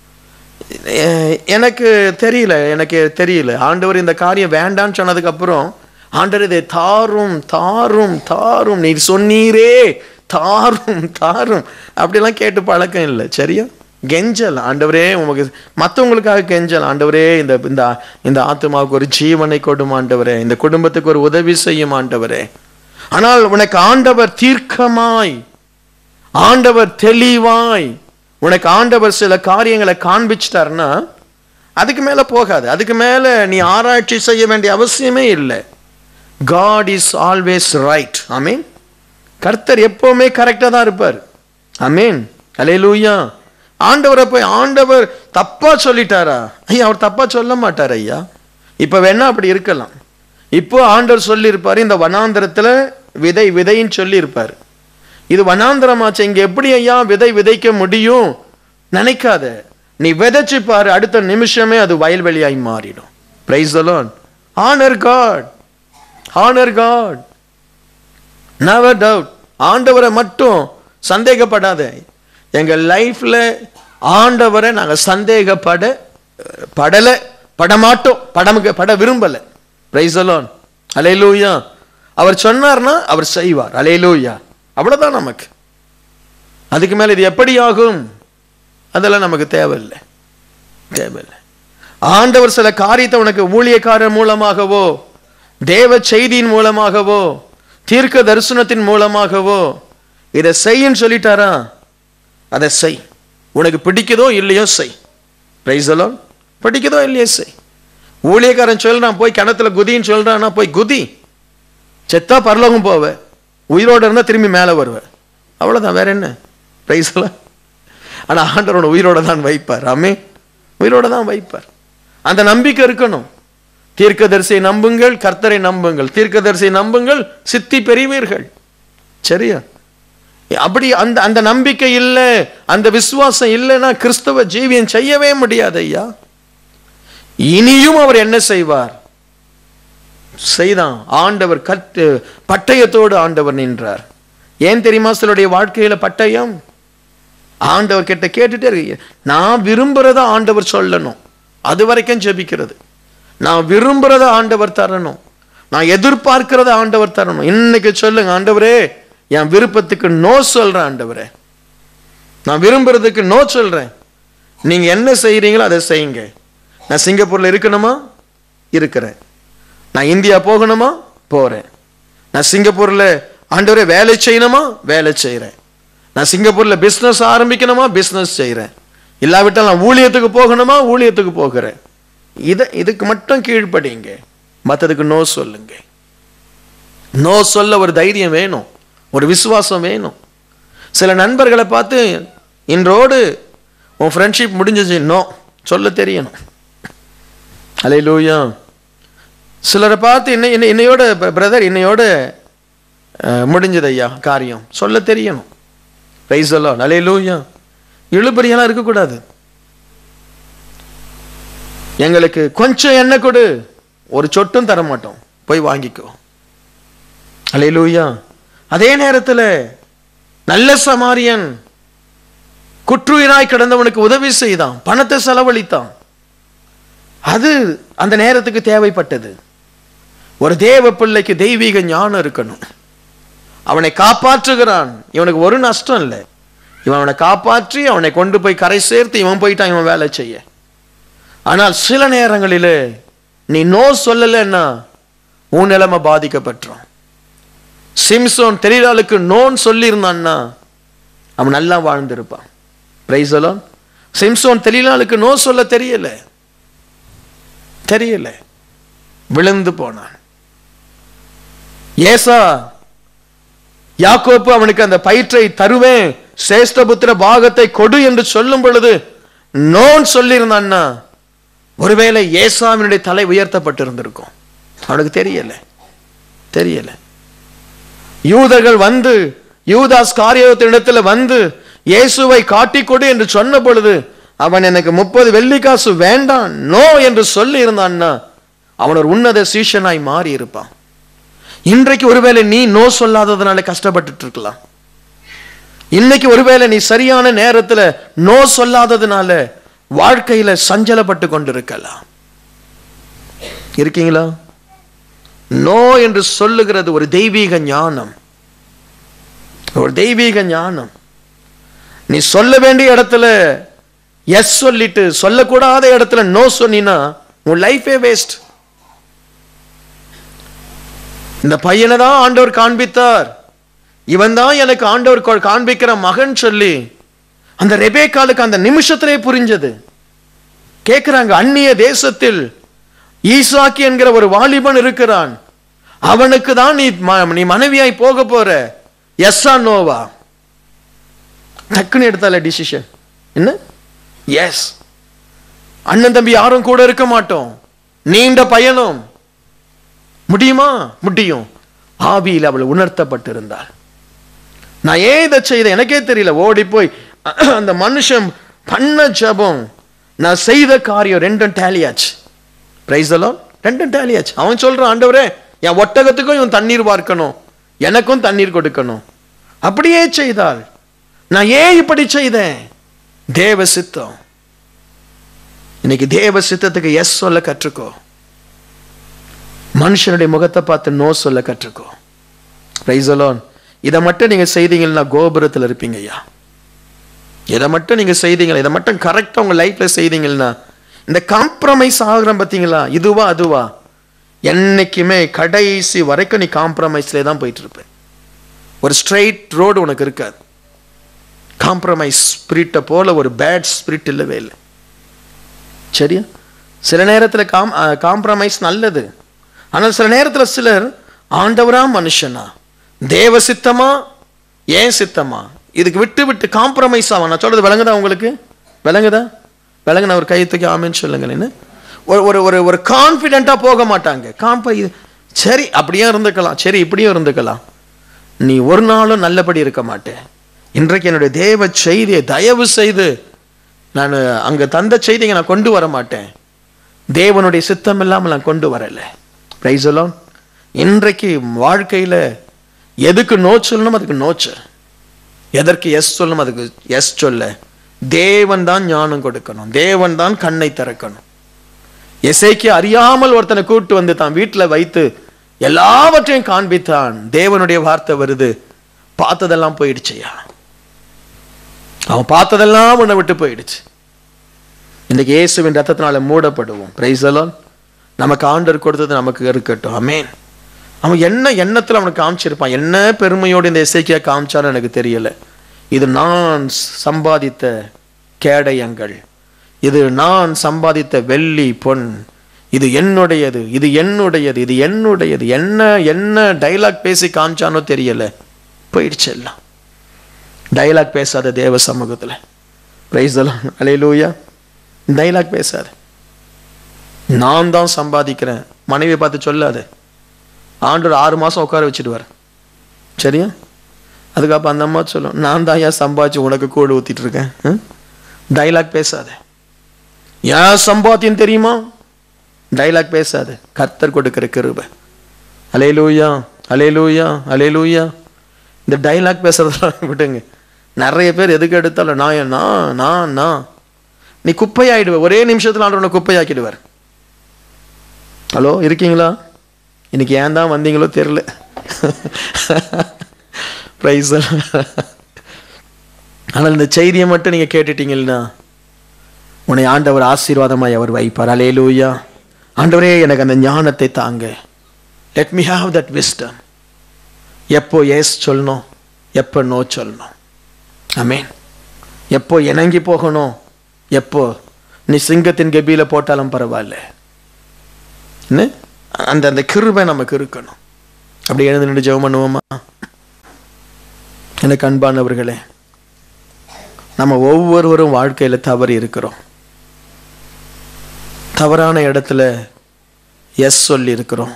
எனக்கு தெரியல எனக்கு தெரியல ஆண்டவர் இந்த காரியம் வேண்டான்னு சொன்னதுக்கு அப்புறம், ஆண்டவர் இதை தாரும் தாரும் தாரும் நீ சொன்னீரே தாரும் தாரும் அப்படிலாம் கேட்டு பழக்கம் இல்லை. சரியா? கெஞ்சல், ஆண்டவரே உமக்கு மற்றவங்களுக்காக கெஞ்சல். ஆண்டவரே இந்த இந்த இந்த ஆத்மாவுக்கு ஒரு ஜீவனை கொடுக்கும் ஆண்டவரே, இந்த குடும்பத்துக்கு ஒரு உதவி செய்யும் ஆண்டவரே. ஆனால் உனக்கு ஆண்டவர் தீர்க்கமாய், ஆண்டவர் தெளிவாய், உனக்கு ஆண்டவர் சில காரியங்களை காண்பிச்சிட்டாருன்னா அதுக்கு மேல போகாது. அதுக்கு மேல நீ ஆராய்ச்சி செய்ய வேண்டிய அவசியமே இல்லை. God is always right. ஆமென். கர்த்தர் எப்பவுமே கரெக்டா தான் இருப்பார். ஆமென். அல்லேலூயா. ஆண்டவரை போய் ஆண்டவர் தப்பா சொல்லிட்டாரா? ஐயா, அவர் தப்பா சொல்ல மாட்டார் ஐயா. இப்ப வேணா அப்படி இருக்கலாம். இப்போ ஆண்டவர் சொல்லி இருப்பாரு, இந்த வனாந்தரத்துல விதை விதைன்னு சொல்லி இருப்பாரு. இது வனாந்தரமாச்சு, இங்க எப்படி ஐயா விதை விதைக்க முடியும் நினைக்காத. நீ விதைச்சு பாரு, அடுத்த நிமிஷமே அது வயல்வெளியாய் மாறிடும். Praise the lord. Honor God. Honor God. Never doubt. ஆண்டவரை மட்டும் சந்தேகப்படாத. எங்க லைஃப்ல ஆண்டவரை நாங்க சந்தேகப்பட படல படமாட்டோம், படமுக பட விரும்பல. Price the lord. அல்லேலூயா. அவர் சொன்னார்னா அவர் செய்வார். அல்லேலூயா. அவ்வளவுதான் நமக்கு. அதுக்கு மேல இது எப்படி ஆகும் அதெல்லாம் நமக்கு தேவையில்லை தேவையில்லை. ஆண்டவர் சில காரியத்தை உனக்கு ஊழியக்காரர் மூலமாகவோ, தேவ செய்தியின் மூலமாகவோ, தீர்க்க தரிசனத்தின் மூலமாகவோ இதை செய்யன்னு சொல்லிட்டாரா, அதை செய். உனக்கு பிடிக்குதோ இல்லையோ செய். Praise the lord. பிடிக்குதோ இல்லையோ செய். ஊழியக்காரன் சொல்றான் போய் கிணத்துல குதின்னு சொல்றான்னா போய் குதி. செத்தா பரலோகம் போவ, உயிரோடு இருந்தா திரும்பி மேலே வருவேன். அவ்வளவுதான், வேற என்ன. Praise the lord. ஆனா ஆண்டவரோட உயிரோட தான் வைப்பார். ஆமே, உயிரோட தான் வைப்பார். அந்த நம்பிக்கை இருக்கணும். தீர்க்கதரிசியை நம்புங்கள், கர்த்தரை நம்புங்கள். தீர்க்கதரிசியை நம்புங்கள், சித்தி பெறுவீர்கள். சரியா? அப்படி அந்த அந்த நம்பிக்கை இல்லை, அந்த விசுவாசம் இல்லைன்னா கிறிஸ்தவ ஜீவியம் செய்யவே முடியாது ஐயா. இனியும் அவர் என்ன செய்வார்? செய்தான். ஆண்டவர் கட்டு பட்டயத்தோடு ஆண்டவர் நின்றார். ஏன் தெரியுமா சிலருடைய வாழ்க்கையில பட்டயம்? ஆண்டவர் கிட்ட கேட்டுட்டே இருக்கு. நான் விரும்புறத ஆண்டவர் சொல்லணும், அது வரைக்கும் ஜெபிக்கிறது. நான் விரும்புறத ஆண்டவர் தரணும், நான் எதிர்பார்க்கிறத ஆண்டவர் தரணும். இன்னைக்கு சொல்லுங்க, ஆண்டவரே என் விருப்பத்துக்கு நோ சொல்றேன், ஆண்டவரே நான் விரும்புறதுக்கு நோ சொல்றேன், நீங்க என்ன செய்யறீங்களோ அதை செய்யுங்க. நான் சிங்கப்பூர்ல இருக்கணுமா? இருக்கிறேன். நான் இந்தியா போகணுமா? போறேன். நான் சிங்கப்பூர்ல ஆண்டவரே வேலை செய்யணுமா? வேலை செய்யறேன். நான் சிங்கப்பூர்ல பிசினஸ் ஆரம்பிக்கணுமா? பிசினஸ் செய்யறேன். இல்லாவிட்டால் நான் ஊழியத்துக்கு போகணுமா? ஊழியத்துக்கு போகிறேன். இத இதுக்கு மட்டும் கீழ்ப்படிங்க, மற்றதுக்கு நோ சொல்லுங்க. நோ சொல்ல ஒரு தைரியம் வேணும், ஒரு விசுவாசம் வேணும். சில நண்பர்களை பார்த்து இன்றோடு உன் ஃப்ரெண்ட்ஷிப் முடிஞ்சிச்சு, நோ சொல்ல தெரியணும். அல்லேலூயா. சிலரை பார்த்து இன்னை இன்னையோட பிரதர் இன்னையோட முடிஞ்சது ஐயா காரியம், சொல்ல தெரியணும். Price the lord. அல்லேலூயா. இழுபறியெல்லாம் இருக்கக்கூடாது. எங்களுக்கு கொஞ்சம் எண்ணெய் கொடு, ஒரு சொட்டும் தர மாட்டோம், போய் வாங்கிக்கோ. அல்லேலூயா. அதே நேரத்தில் நல்ல சமாரியன் குற்றுயிராய் கிடந்தவனுக்கு உதவி செய்தான், பணத்தை செலவழித்தான். அது அந்த நேரத்துக்கு தேவைப்பட்டது. ஒரு தேவ பிள்ளைக்கு தெய்வீக ஞானம் இருக்கணும். அவனை காப்பாற்றுகிறான், இவனுக்கு ஒரு நஷ்டம் இல்லை. இவன் அவனை காப்பாற்றி அவனை கொண்டு போய் கரை சேர்த்து இவன் போயிட்டான், இவன் வேலை செய்ய. ஆனால் சில நேரங்களில் நீ நோ சொல்லலைன்னா உன் நிலைமை பாதிக்கப்பட்டுரும். சிம்சோன் தெரியலாளுக்கு நோன் சொல்லியிருந்தான்னா அவன் நல்லா வாழ்ந்திருப்பான். Praise the lord. சிம்சோன் தெரியலாளுக்கு நோ சொல்ல தெரியல தெரியல விழுந்து போனான். ஏசா யாக்கோப்பு அவனுக்கு அந்த பயிற்றை தருவேன், சேஷ்டபுத்திர பாகத்தை கொடு என்று சொல்லும் பொழுது நோன் சொல்லியிருந்தான்னா ஒருவேளை ஏசாவினுடைய தலை உயர்த்தப்பட்டிருந்திருக்கும். அவனுக்கு தெரியல தெரியல யூதர்கள் வந்து யூதாஸ் காரியத்தினிடத்தில் வந்து இயேசுவை காட்டிக்கொடு என்று சொன்ன பொழுது அவன் எனக்கு முப்பது வெள்ளிக்காசு வேண்டாம் நோ என்று சொல்லி இருந்தான்னா அவன் ஒரு உன்னத சீஷனாய் மாறி இருப்பான். இன்றைக்கு ஒருவேளை நீ நோ சொல்லாததுனால கஷ்டப்பட்டு இருக்கலாம். இன்னைக்கு ஒருவேளை நீ சரியான நேரத்தில் நோ சொல்லாததுனால வாழ்க்கையில சஞ்சலப்பட்டு கொண்டிருக்கலாம். இருக்கீங்களா? நோ என்று சொல்லுகிறது ஒரு தெய்வீக ஞானம், ஒரு தெய்வீக ஞானம். நீ சொல்ல வேண்டிய இடத்துல எஸ் சொல்லிட்டு சொல்லக்கூடாத இடத்துல நோ சொன்னா உன் லைஃபே வேஸ்ட். இந்த பையனை தான் ஆண்டவர் காண்பித்தார், இவன் தான் எனக்கு ஆண்டவர் காண்பிக்கிற மகன் சொல்லி அந்த ரெபேக்காளுக்கு அந்த நிமிஷத்திலே புரிஞ்சது. கேட்கிறாங்க, அந்நிய தேசத்தில் ஈசாக்கு என்கிற ஒரு வாலிபன் இருக்கிறான், அவனுக்கு தான் நீ நீ மனைவியாய் போக போற, எஸ்ஸா நோவா? டக்குன்னு எடுத்தால டிசிஷன் என்ன? எஸ். அண்ணன் தம்பி யாரும் கூட இருக்க மாட்டோம், நீண்ட பயணம். முடியுமா? முடியும். ஆவியில் அவள் உணர்த்தப்பட்டிருந்தாள். நான் ஏன் இதை செய்த எனக்கே தெரியல, ஓடி போய் அந்த மனுஷன் பண்ண ஜபம், நான் செய்த காரியம் ரெண்டும் டேலியாச்சு. Price the Lord. ரெண்டும் டேலியாச்சு. அவன் சொல்றான், ஆண்டவரே என் ஒட்டகத்துக்கும் இவன் தண்ணீர் பார்க்கணும், எனக்கும் தண்ணீர் கொடுக்கணும். அப்படியே செய்தாள். நான் ஏன் இப்படி செய்தேன்? தேவ சித்தம். இன்னைக்கு தேவ சித்தத்துக்கு எஸ் சொல்ல கற்றுக்கோ. மனுஷனுடைய முகத்தை பார்த்து நோ சொல்ல கற்றுக்கோ. Praise the Lord. இதை மட்டும் நீங்க செய்தீங்கன்னா கோபுரத்தில் இருப்பீங்க ஐயா. இதை மட்டும் நீங்க செய்தீங்களா, இதை மட்டும் கரெக்டா உங்க லைஃப்ல செய்தீங்கன்னா, இந்த காம்ப்ரமைஸ் ஆகுறோம் பார்த்தீங்களா, இதுவா அதுவா, என்னைக்குமே கடைசி வரைக்கும் நீ காம்ப்ரமைஸ்ல தான் போயிட்டு இருப்ப. ஒரு ஸ்ட்ரெயிட் ரோடு உனக்கு இருக்காது. காம்ப்ரமைஸ் ஸ்பிரிட்டை போல ஒரு பேட் ஸ்பிரிட் இல்லவே இல்லை. சரியா? சில நேரத்தில் காம் காம்ப்ரமைஸ் நல்லது. ஆனால் சில நேரத்தில் சிலர் ஆண்டவரா மனுஷனா, தேவ சித்தமா ஏன் சித்தமா, இதுக்கு விட்டு விட்டு காம்ப்ரமைஸ் ஆகும். நான் சொல்றது விளங்குதா உங்களுக்கு? விளங்குதா? விளங்குனா ஒரு கை தூக்கி ஆமேன்னு சொல்லுங்க. ஒரு ஒரு ஒரு கான்ஃபிடென்ட்டா போக மாட்டாங்க. காம்ப சரி அப்படியே இருந்துக்கலாம், சரி இப்படியும் இருந்துக்கலாம். நீ ஒரு நாளும் நல்லபடி இருக்க மாட்டேன். இன்றைக்கு என்னுடைய தேவ செய்தியை தயவு செய்து நான் அங்க தந்த செய்தியை நான் கொண்டு வர மாட்டேன். தேவனுடைய சித்தம் இல்லாமல் நான் கொண்டு வரலை. Praise the lord. இன்றைக்கு வாழ்க்கையில எதுக்கு நோ சொல்லணும் அதுக்கு நோச்சு, எதற்கு எஸ் சொல்லணும் அதுக்கு எஸ் சொல்ல. தேவன் தான் ஞானம் கொடுக்கணும், தேவன் தான் கண்ணை திறக்கணும். எசேக்கியா அறியாமல் ஒருத்தனை கூட்டு வந்து தான் வீட்டில் வைத்து எல்லாவற்றையும் காண்பித்தான். தேவனுடைய வார்த்தை வருது, பார்த்ததெல்லாம் போயிடுச்சுயா, அவன் பார்த்ததெல்லாம் உன்னை விட்டு போயிடுச்சு. இன்னைக்கு இயேசுவின் ரத்தத்தினால மூடப்படுவோம். Price the lord. நமக்கு ஆண்டவர் கொடுத்தது நமக்கு இருக்கட்டும். ஆமென். அவன் என்ன எண்ணத்தில் அவனுக்கு காமிச்சிருப்பான், என்ன பெருமையோடு இந்த எசேக்கியா காமிச்சான்னு எனக்கு தெரியல. இது நான் சம்பாதித்த கேடயங்கள், இது நான் சம்பாதித்த வெள்ளி பொன், இது என்னுடையது, இது என்னுடையது, இது என்னுடையது. என்ன என்ன டைலாக் பேசி காமிச்சானோ தெரியல, போயிடுச்சு எல்லாம். டைலாக் பேசாத தேவ சமூகத்தில். Praise the lord. அல்லேலூயா. டைலாக் பேசாத. நான் தான் சம்பாதிக்கிறேன் மனைவியை பார்த்து சொல்லாத. ஆண்டவர் ஆறு மாசம் உட்கார வச்சுடுவார், சரியா? அதுக்கப்புறம் அந்த அம்மா சொல்லும், நான் தான் ஏன் சம்பாதிச்சு உனக்கு கூடு ஊத்திட்டு இருக்கேன். டைலாக் பேசாத. ஏன் சம்பாத்தியம் தெரியுமா? டைலாக் பேசாத. கர்த்தர் கொடுக்கிற கிருபை. அல்லேலூயா, அல்லேலூயா, அல்லேலூயா. இந்த டைலாக் பேசுறதெல்லாம் விடுங்க. நிறைய பேர் எதுக்கு எடுத்தாலும் நான் நான் நான் நான் நீ குப்பையாயிடுவ. ஒரே நிமிஷத்துல ஆண்டவர் குப்பையாக்கிடுவார். ஹலோ, இருக்கீங்களா? இன்னைக்கு ஏன் தான் வந்தீங்களோ தெரியல. பிரைஸ். ஆனால் இந்த செய்தியை மட்டும் நீங்க கேட்டுட்டீங்கன்னா உன்னை ஆண்டவர் ஆசீர்வாதமாய் அவர் வைப்பார். அல்லேலூயா. ஆண்டவரே எனக்கு அந்த ஞானத்தை தாங்க. Let me have that wisdom. எப்போ எஸ் சொல்லணும், எப்போ நோ சொல்லணும். ஆமென். எப்போ இணங்கி போகணும், எப்போ நீ சிங்கத்தின் கெபியில போட்டாலும் பரவாயில்ல. என்ன அந்த அந்த கிருபை நமக்கு இருக்கணும். அப்படி எழுந்து நின்று ஜெபம் பண்ணுவோமா? எனக்கு அன்பானவர்களே, நம்ம ஒவ்வொருவரும் வாழ்க்கையில தவறி இருக்கிறோம். தவறான இடத்துல எஸ் சொல்லி இருக்கிறோம்.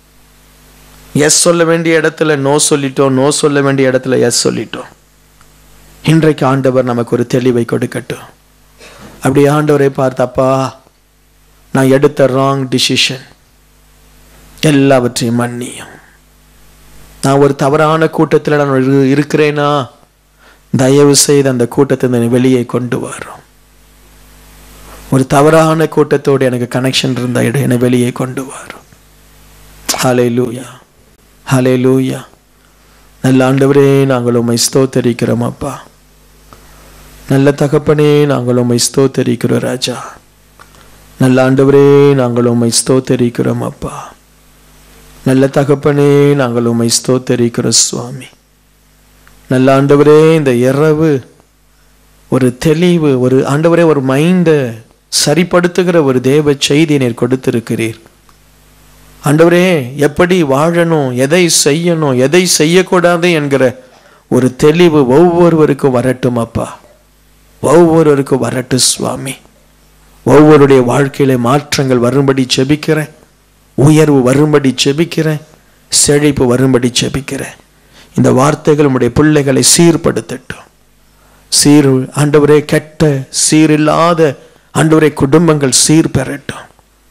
எஸ் சொல்ல வேண்டிய இடத்துல நோ சொல்லிட்டோம், நோ சொல்ல வேண்டிய இடத்துல எஸ் சொல்லிட்டோம். இன்றைக்கு ஆண்டவர் நமக்கு ஒரு தெளிவை கொடுக்கட்டும். அப்படி ஆண்டவரை பார்த்தப்பா, நான் எடுத்த ராங் டிசிஷன் எல்லாவற்றையும் மன்னியும். நான் ஒரு தவறான கூட்டத்தில் நான் இருக்கிறேனா, தயவு செய்து அந்த கூட்டத்தை வெளியே கொண்டு வரும். ஒரு தவறான கூட்டத்தோடு எனக்கு கனெக்ஷன் இருந்த இடம் என்னை வெளியே கொண்டு வரும். ஹல்லேலூயா, ஹல்லேலூயா. நல்ல ஆண்டவரே, நாங்கள் உம்மை ஸ்தோத்தரிக்கிறோம் அப்பா. நல்ல தகப்பனே, நாங்கள் உம்மை ஸ்தோத்தரிக்கிறோம் ராஜா. நல்ல ஆண்டவரே, நாங்கள் உம்மை ஸ்தோத்தரிக்கிறோம் அப்பா. நல்ல தகப்பனே, நாங்கள் உம்மை ஸ்தோத்தரிக்கிறோம் சுவாமி. நல்ல ஆண்டவரே, இந்த இரவு ஒரு தெளிவு, ஒரு ஆண்டவரே ஒரு மைண்டை சரிப்படுத்துகிற ஒரு தேவ செய்தி நீர் கொடுத்திருக்கிறீர். ஆண்டவரே, எப்படி வாழணும், எதை செய்யணும், எதை செய்யக்கூடாது என்கிற ஒரு தெளிவு ஒவ்வொருவருக்கும் வரட்டும் அப்பா. ஒவ்வொருவருக்கும் வரட்டும் சுவாமி. ஒவ்வொருடைய வாழ்க்கையில மாற்றங்கள் வரும்படி செபிக்கிறேன். உயர்வு வரும்படி செபிக்கிறேன். செழிப்பு வரும்படி செபிக்கிறேன். இந்த வார்த்தைகள் உம்முடைய பிள்ளைகளை சீர்படுத்தட்டும். சீர் ஆண்டவரே, கெட்ட சீரில்லாத ஆண்டவரே குடும்பங்கள் சீர் பெறட்டும்.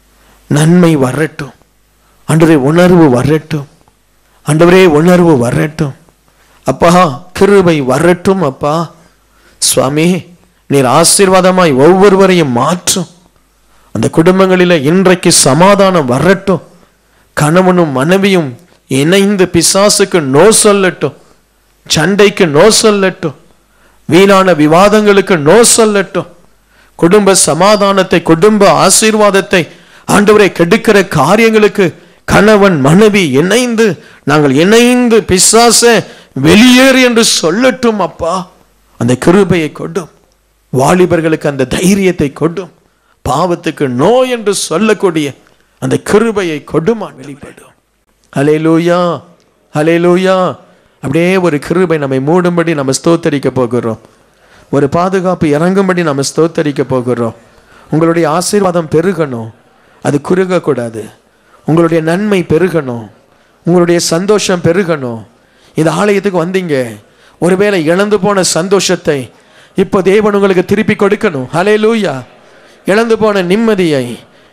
நன்மை வரட்டும். ஆண்டவரே, உணர்வு வரட்டும். ஆண்டவரே, உணர்வு வரட்டும் அப்பா. கிருபை வரட்டும் அப்பா. சுவாமி, நீர் ஆசீர்வாதமாய் ஒவ்வொருவரையும் மாற்றும். அந்த குடும்பங்களில இன்றைக்கு சமாதானம் வரட்டும். கணவனும் மனைவியும் இணைந்து பிசாசுக்கு நோ சொல்லட்டும். சண்டைக்கு நோ சொல்லட்டும். வீணான விவாதங்களுக்கு நோ சொல்லட்டும். குடும்ப சமாதானத்தை, குடும்ப ஆசீர்வாதத்தை ஆண்டவரை கெடுக்கிற காரியங்களுக்கு கணவன் மனைவி இணைந்து, நாங்கள் இணைந்து பிசாச வெளியேறு என்று சொல்லட்டும் அப்பா. அந்த கிருபையை கொடும். வாலிபர்களுக்கு அந்த தைரியத்தை கொடும். பாவத்துக்கு நோ என்று சொல்லக்கூடிய அந்த கிருபையை கொடுமா வெளிப்படும். ஹல்லேலூயா, ஹல்லேலூயா. அப்படியே ஒரு கிருபை நம்மை மூடும்படி நம்ம ஸ்தோத்தரிக்க போகிறோம். ஒரு பாதுகாப்பு இறங்கும்படி நம்ம ஸ்தோத்தரிக்க போகிறோம். உங்களுடைய ஆசீர்வாதம் பெருகணும், அது குறுகக்கூடாது. உங்களுடைய நன்மை பெருகணும், உங்களுடைய சந்தோஷம் பெருகணும். இந்த ஆலயத்துக்கு வந்தீங்க, ஒருவேளை இழந்து போன சந்தோஷத்தை இப்போ தேவன் உங்களுக்கு திருப்பி கொடுக்கணும். ஹல்லேலூயா. இழந்து போன நிம்மதியை,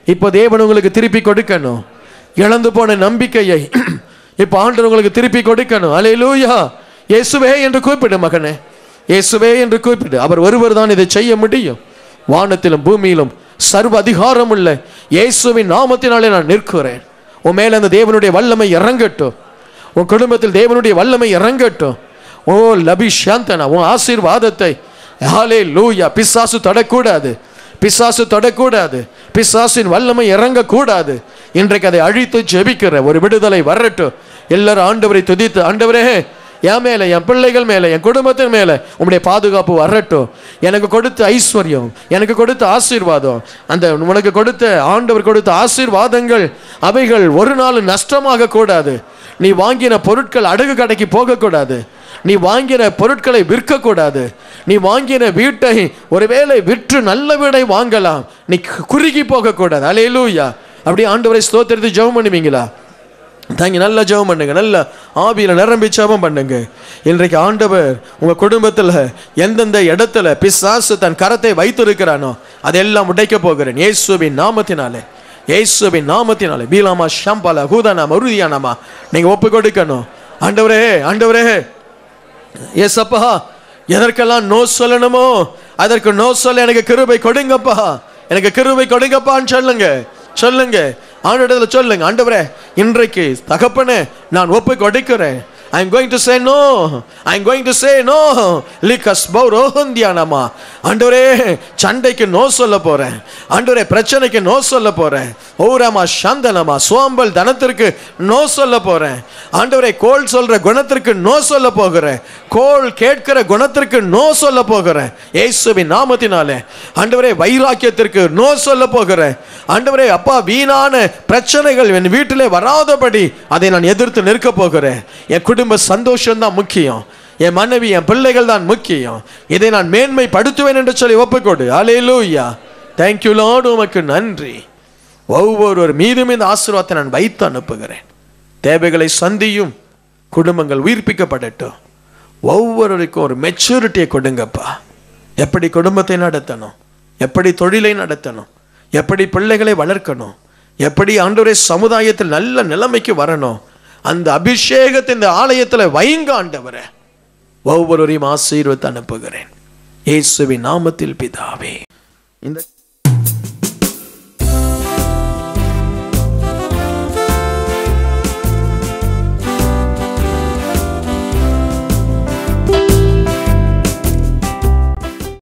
இப்போ தேவன் உங்களுக்கு திருப்பி கொடுக்கணும். இழந்து போன நம்பிக்கையை இப்போ ஆண்டவர் உங்களுக்கு திருப்பி கொடுக்கணும். அல்லேலூயா. இயேசுவே என்று கூப்பிடு மகனே, இயேசுவே என்று கூப்பிடு. அவர் ஒருவர் தான் இதை செய்ய முடியும். வானத்திலும் பூமியிலும் சர்வ அதிகாரம் உள்ள இயேசுவின் நாமத்தினாலே நான் நிற்கிறேன். உன் மேல அந்த தேவனுடைய வல்லமை இறங்கட்டும். உன் குடும்பத்தில் தேவனுடைய வல்லமை இறங்கட்டும். ஓ லபி சாந்தனா, உன் ஆசீர்வாதத்தை ஹல்லேலூயா பிசாசு தொடக்கூடாது, பிசாசு தொடக்கூடாது, பிசாசின் வல்லமை இறங்கக்கூடாது. இன்றைக்கு அதை அழித்து ஜெபிக்கிற ஒரு விடுதலை வரட்டும். எல்லாரும் ஆண்டவரை துதித்து, ஆண்டவரே என் மேல, என் பிள்ளைகள் மேல, என் குடும்பத்தின் மேல உம்முடைய பாதுகாப்பு வரட்டும். எனக்கு கொடுத்த ஐஸ்வர்யம், எனக்கு கொடுத்த ஆசீர்வாதம், அந்த உனக்கு கொடுத்த ஆண்டவர் கொடுத்த ஆசீர்வாதங்கள் அவைகள் ஒரு நாள் நஷ்டமாக கூடாது. நீ வாங்கின பொருட்கள் அடகு கடைக்கு போகக்கூடாது. நீ வாங்கின பொருட்களை விற்கக்கூடாது. நீ வாங்கின வீட்டை ஒருவேளை விற்று நல்ல வீடை வாங்கலாம், நீ குறுகி போகக்கூடாது. அல்லேலூயா. அப்படி ஆண்டவரை ஸ்தோத்திரத்தை ஜெபம் பண்ணுவீங்களா? தாங்க நல்லா ஜெபம் பண்ணுங்க, நல்ல ஆவியில் நிரம்பி ஜெபம் பண்ணுங்க. இன்றைக்கு ஆண்டவர் உங்கள் குடும்பத்தில் எந்தெந்த இடத்துல பிசாசு தன் கரத்தை வைத்திருக்கிறானோ அதெல்லாம் உடைக்க போகிறேன் இயேசுவின் நாமத்தினாலே, இயேசுவின் நாமத்தினாலே. பீலாமா ஷம்பாலா ஹூதானாமா உறுதியானாமா நீங்கள் ஒப்பு கொடுக்கணும். ஆண்டவரே, ஆண்டவரே, ஏசப்பா, எதற்கெல்லாம் நோ சொல்லணுமோ அதற்கு நோ சொல்ல எனக்கு கிருபை கொடுங்கப்பா, எனக்கு கிருபை கொடுங்கப்பான்னு சொல்லுங்க, சொல்லுங்க ஆண்டவரே, சொல்லுங்க. ஆண்டவரே, இன்றைக்கு தகப்பனே நான் ஒப்பு கொடுக்கிறேன். I am going to say no. I am going to say no. Likas பௌரோஹந்தியானமா. ஆண்டவரே, சண்டைக்கு நோ சொல்ல போறேன். ஆண்டவரே, பிரச்சனைக்கு நோ சொல்ல போறேன். ஓராமா சாந்தனமா சோம்பல் தனத்திற்கு நோ சொல்ல போறேன். ஆண்டவரே, கோல் சொல்ற குணத்திற்கு நோ சொல்ல போகிறேன். கோல் கேட்கிற குணத்திற்கு நோ சொல்ல போகிறேன் இயேசுவின் நாமத்தினாலே. ஆண்டவரே, வைராக்கியத்திற்கு நோ சொல்ல போகிறேன். ஆண்டவரே அப்பா, வீணான பிரச்சனைகள் என் வீட்டிலே வராதபடி அதை நான் எதிர்த்து நிற்க போகிறேன். என் குடும்ப சந்தோஷம் தான் முக்கியம், என் மனைவி என் பிள்ளைகள் தான் முக்கியம். இதை நான் மேன்மைப்படுத்துவேன் என்று சொல்லி ஒப்புக்கொடு. அல்லேலூயா. தேங்க்யூ லார்ட், உமக்கு நன்றி. ஒவ்வொருவர் மீதும் இந்த ஆசீர்வாதத்தை நான் வைத்து அனுப்புகிறேன். தேவைகளை சந்தியும், குடும்பங்கள் உயிர்ப்பிக்கப்படட்டும். ஒவ்வொருவருக்கும் ஒரு மெச்சூரிட்டியை கொடுங்கப்பா. எப்படி குடும்பத்தை நடத்தணும், எப்படி தொழிலை நடத்தணும், எப்படி பிள்ளைகளை வளர்க்கணும், எப்படி ஆண்டவரே சமுதாயத்தில் நல்ல நிலைமைக்கு வரணும், அந்த அபிஷேகத்தை இந்த ஆலயத்தில் வைங்க ஆண்டவரே. ஒவ்வொருவரையும் ஆசீர்வதித்து அனுப்புகிறேன் இயேசுவின் நாமத்தில் பிதாவே. இந்த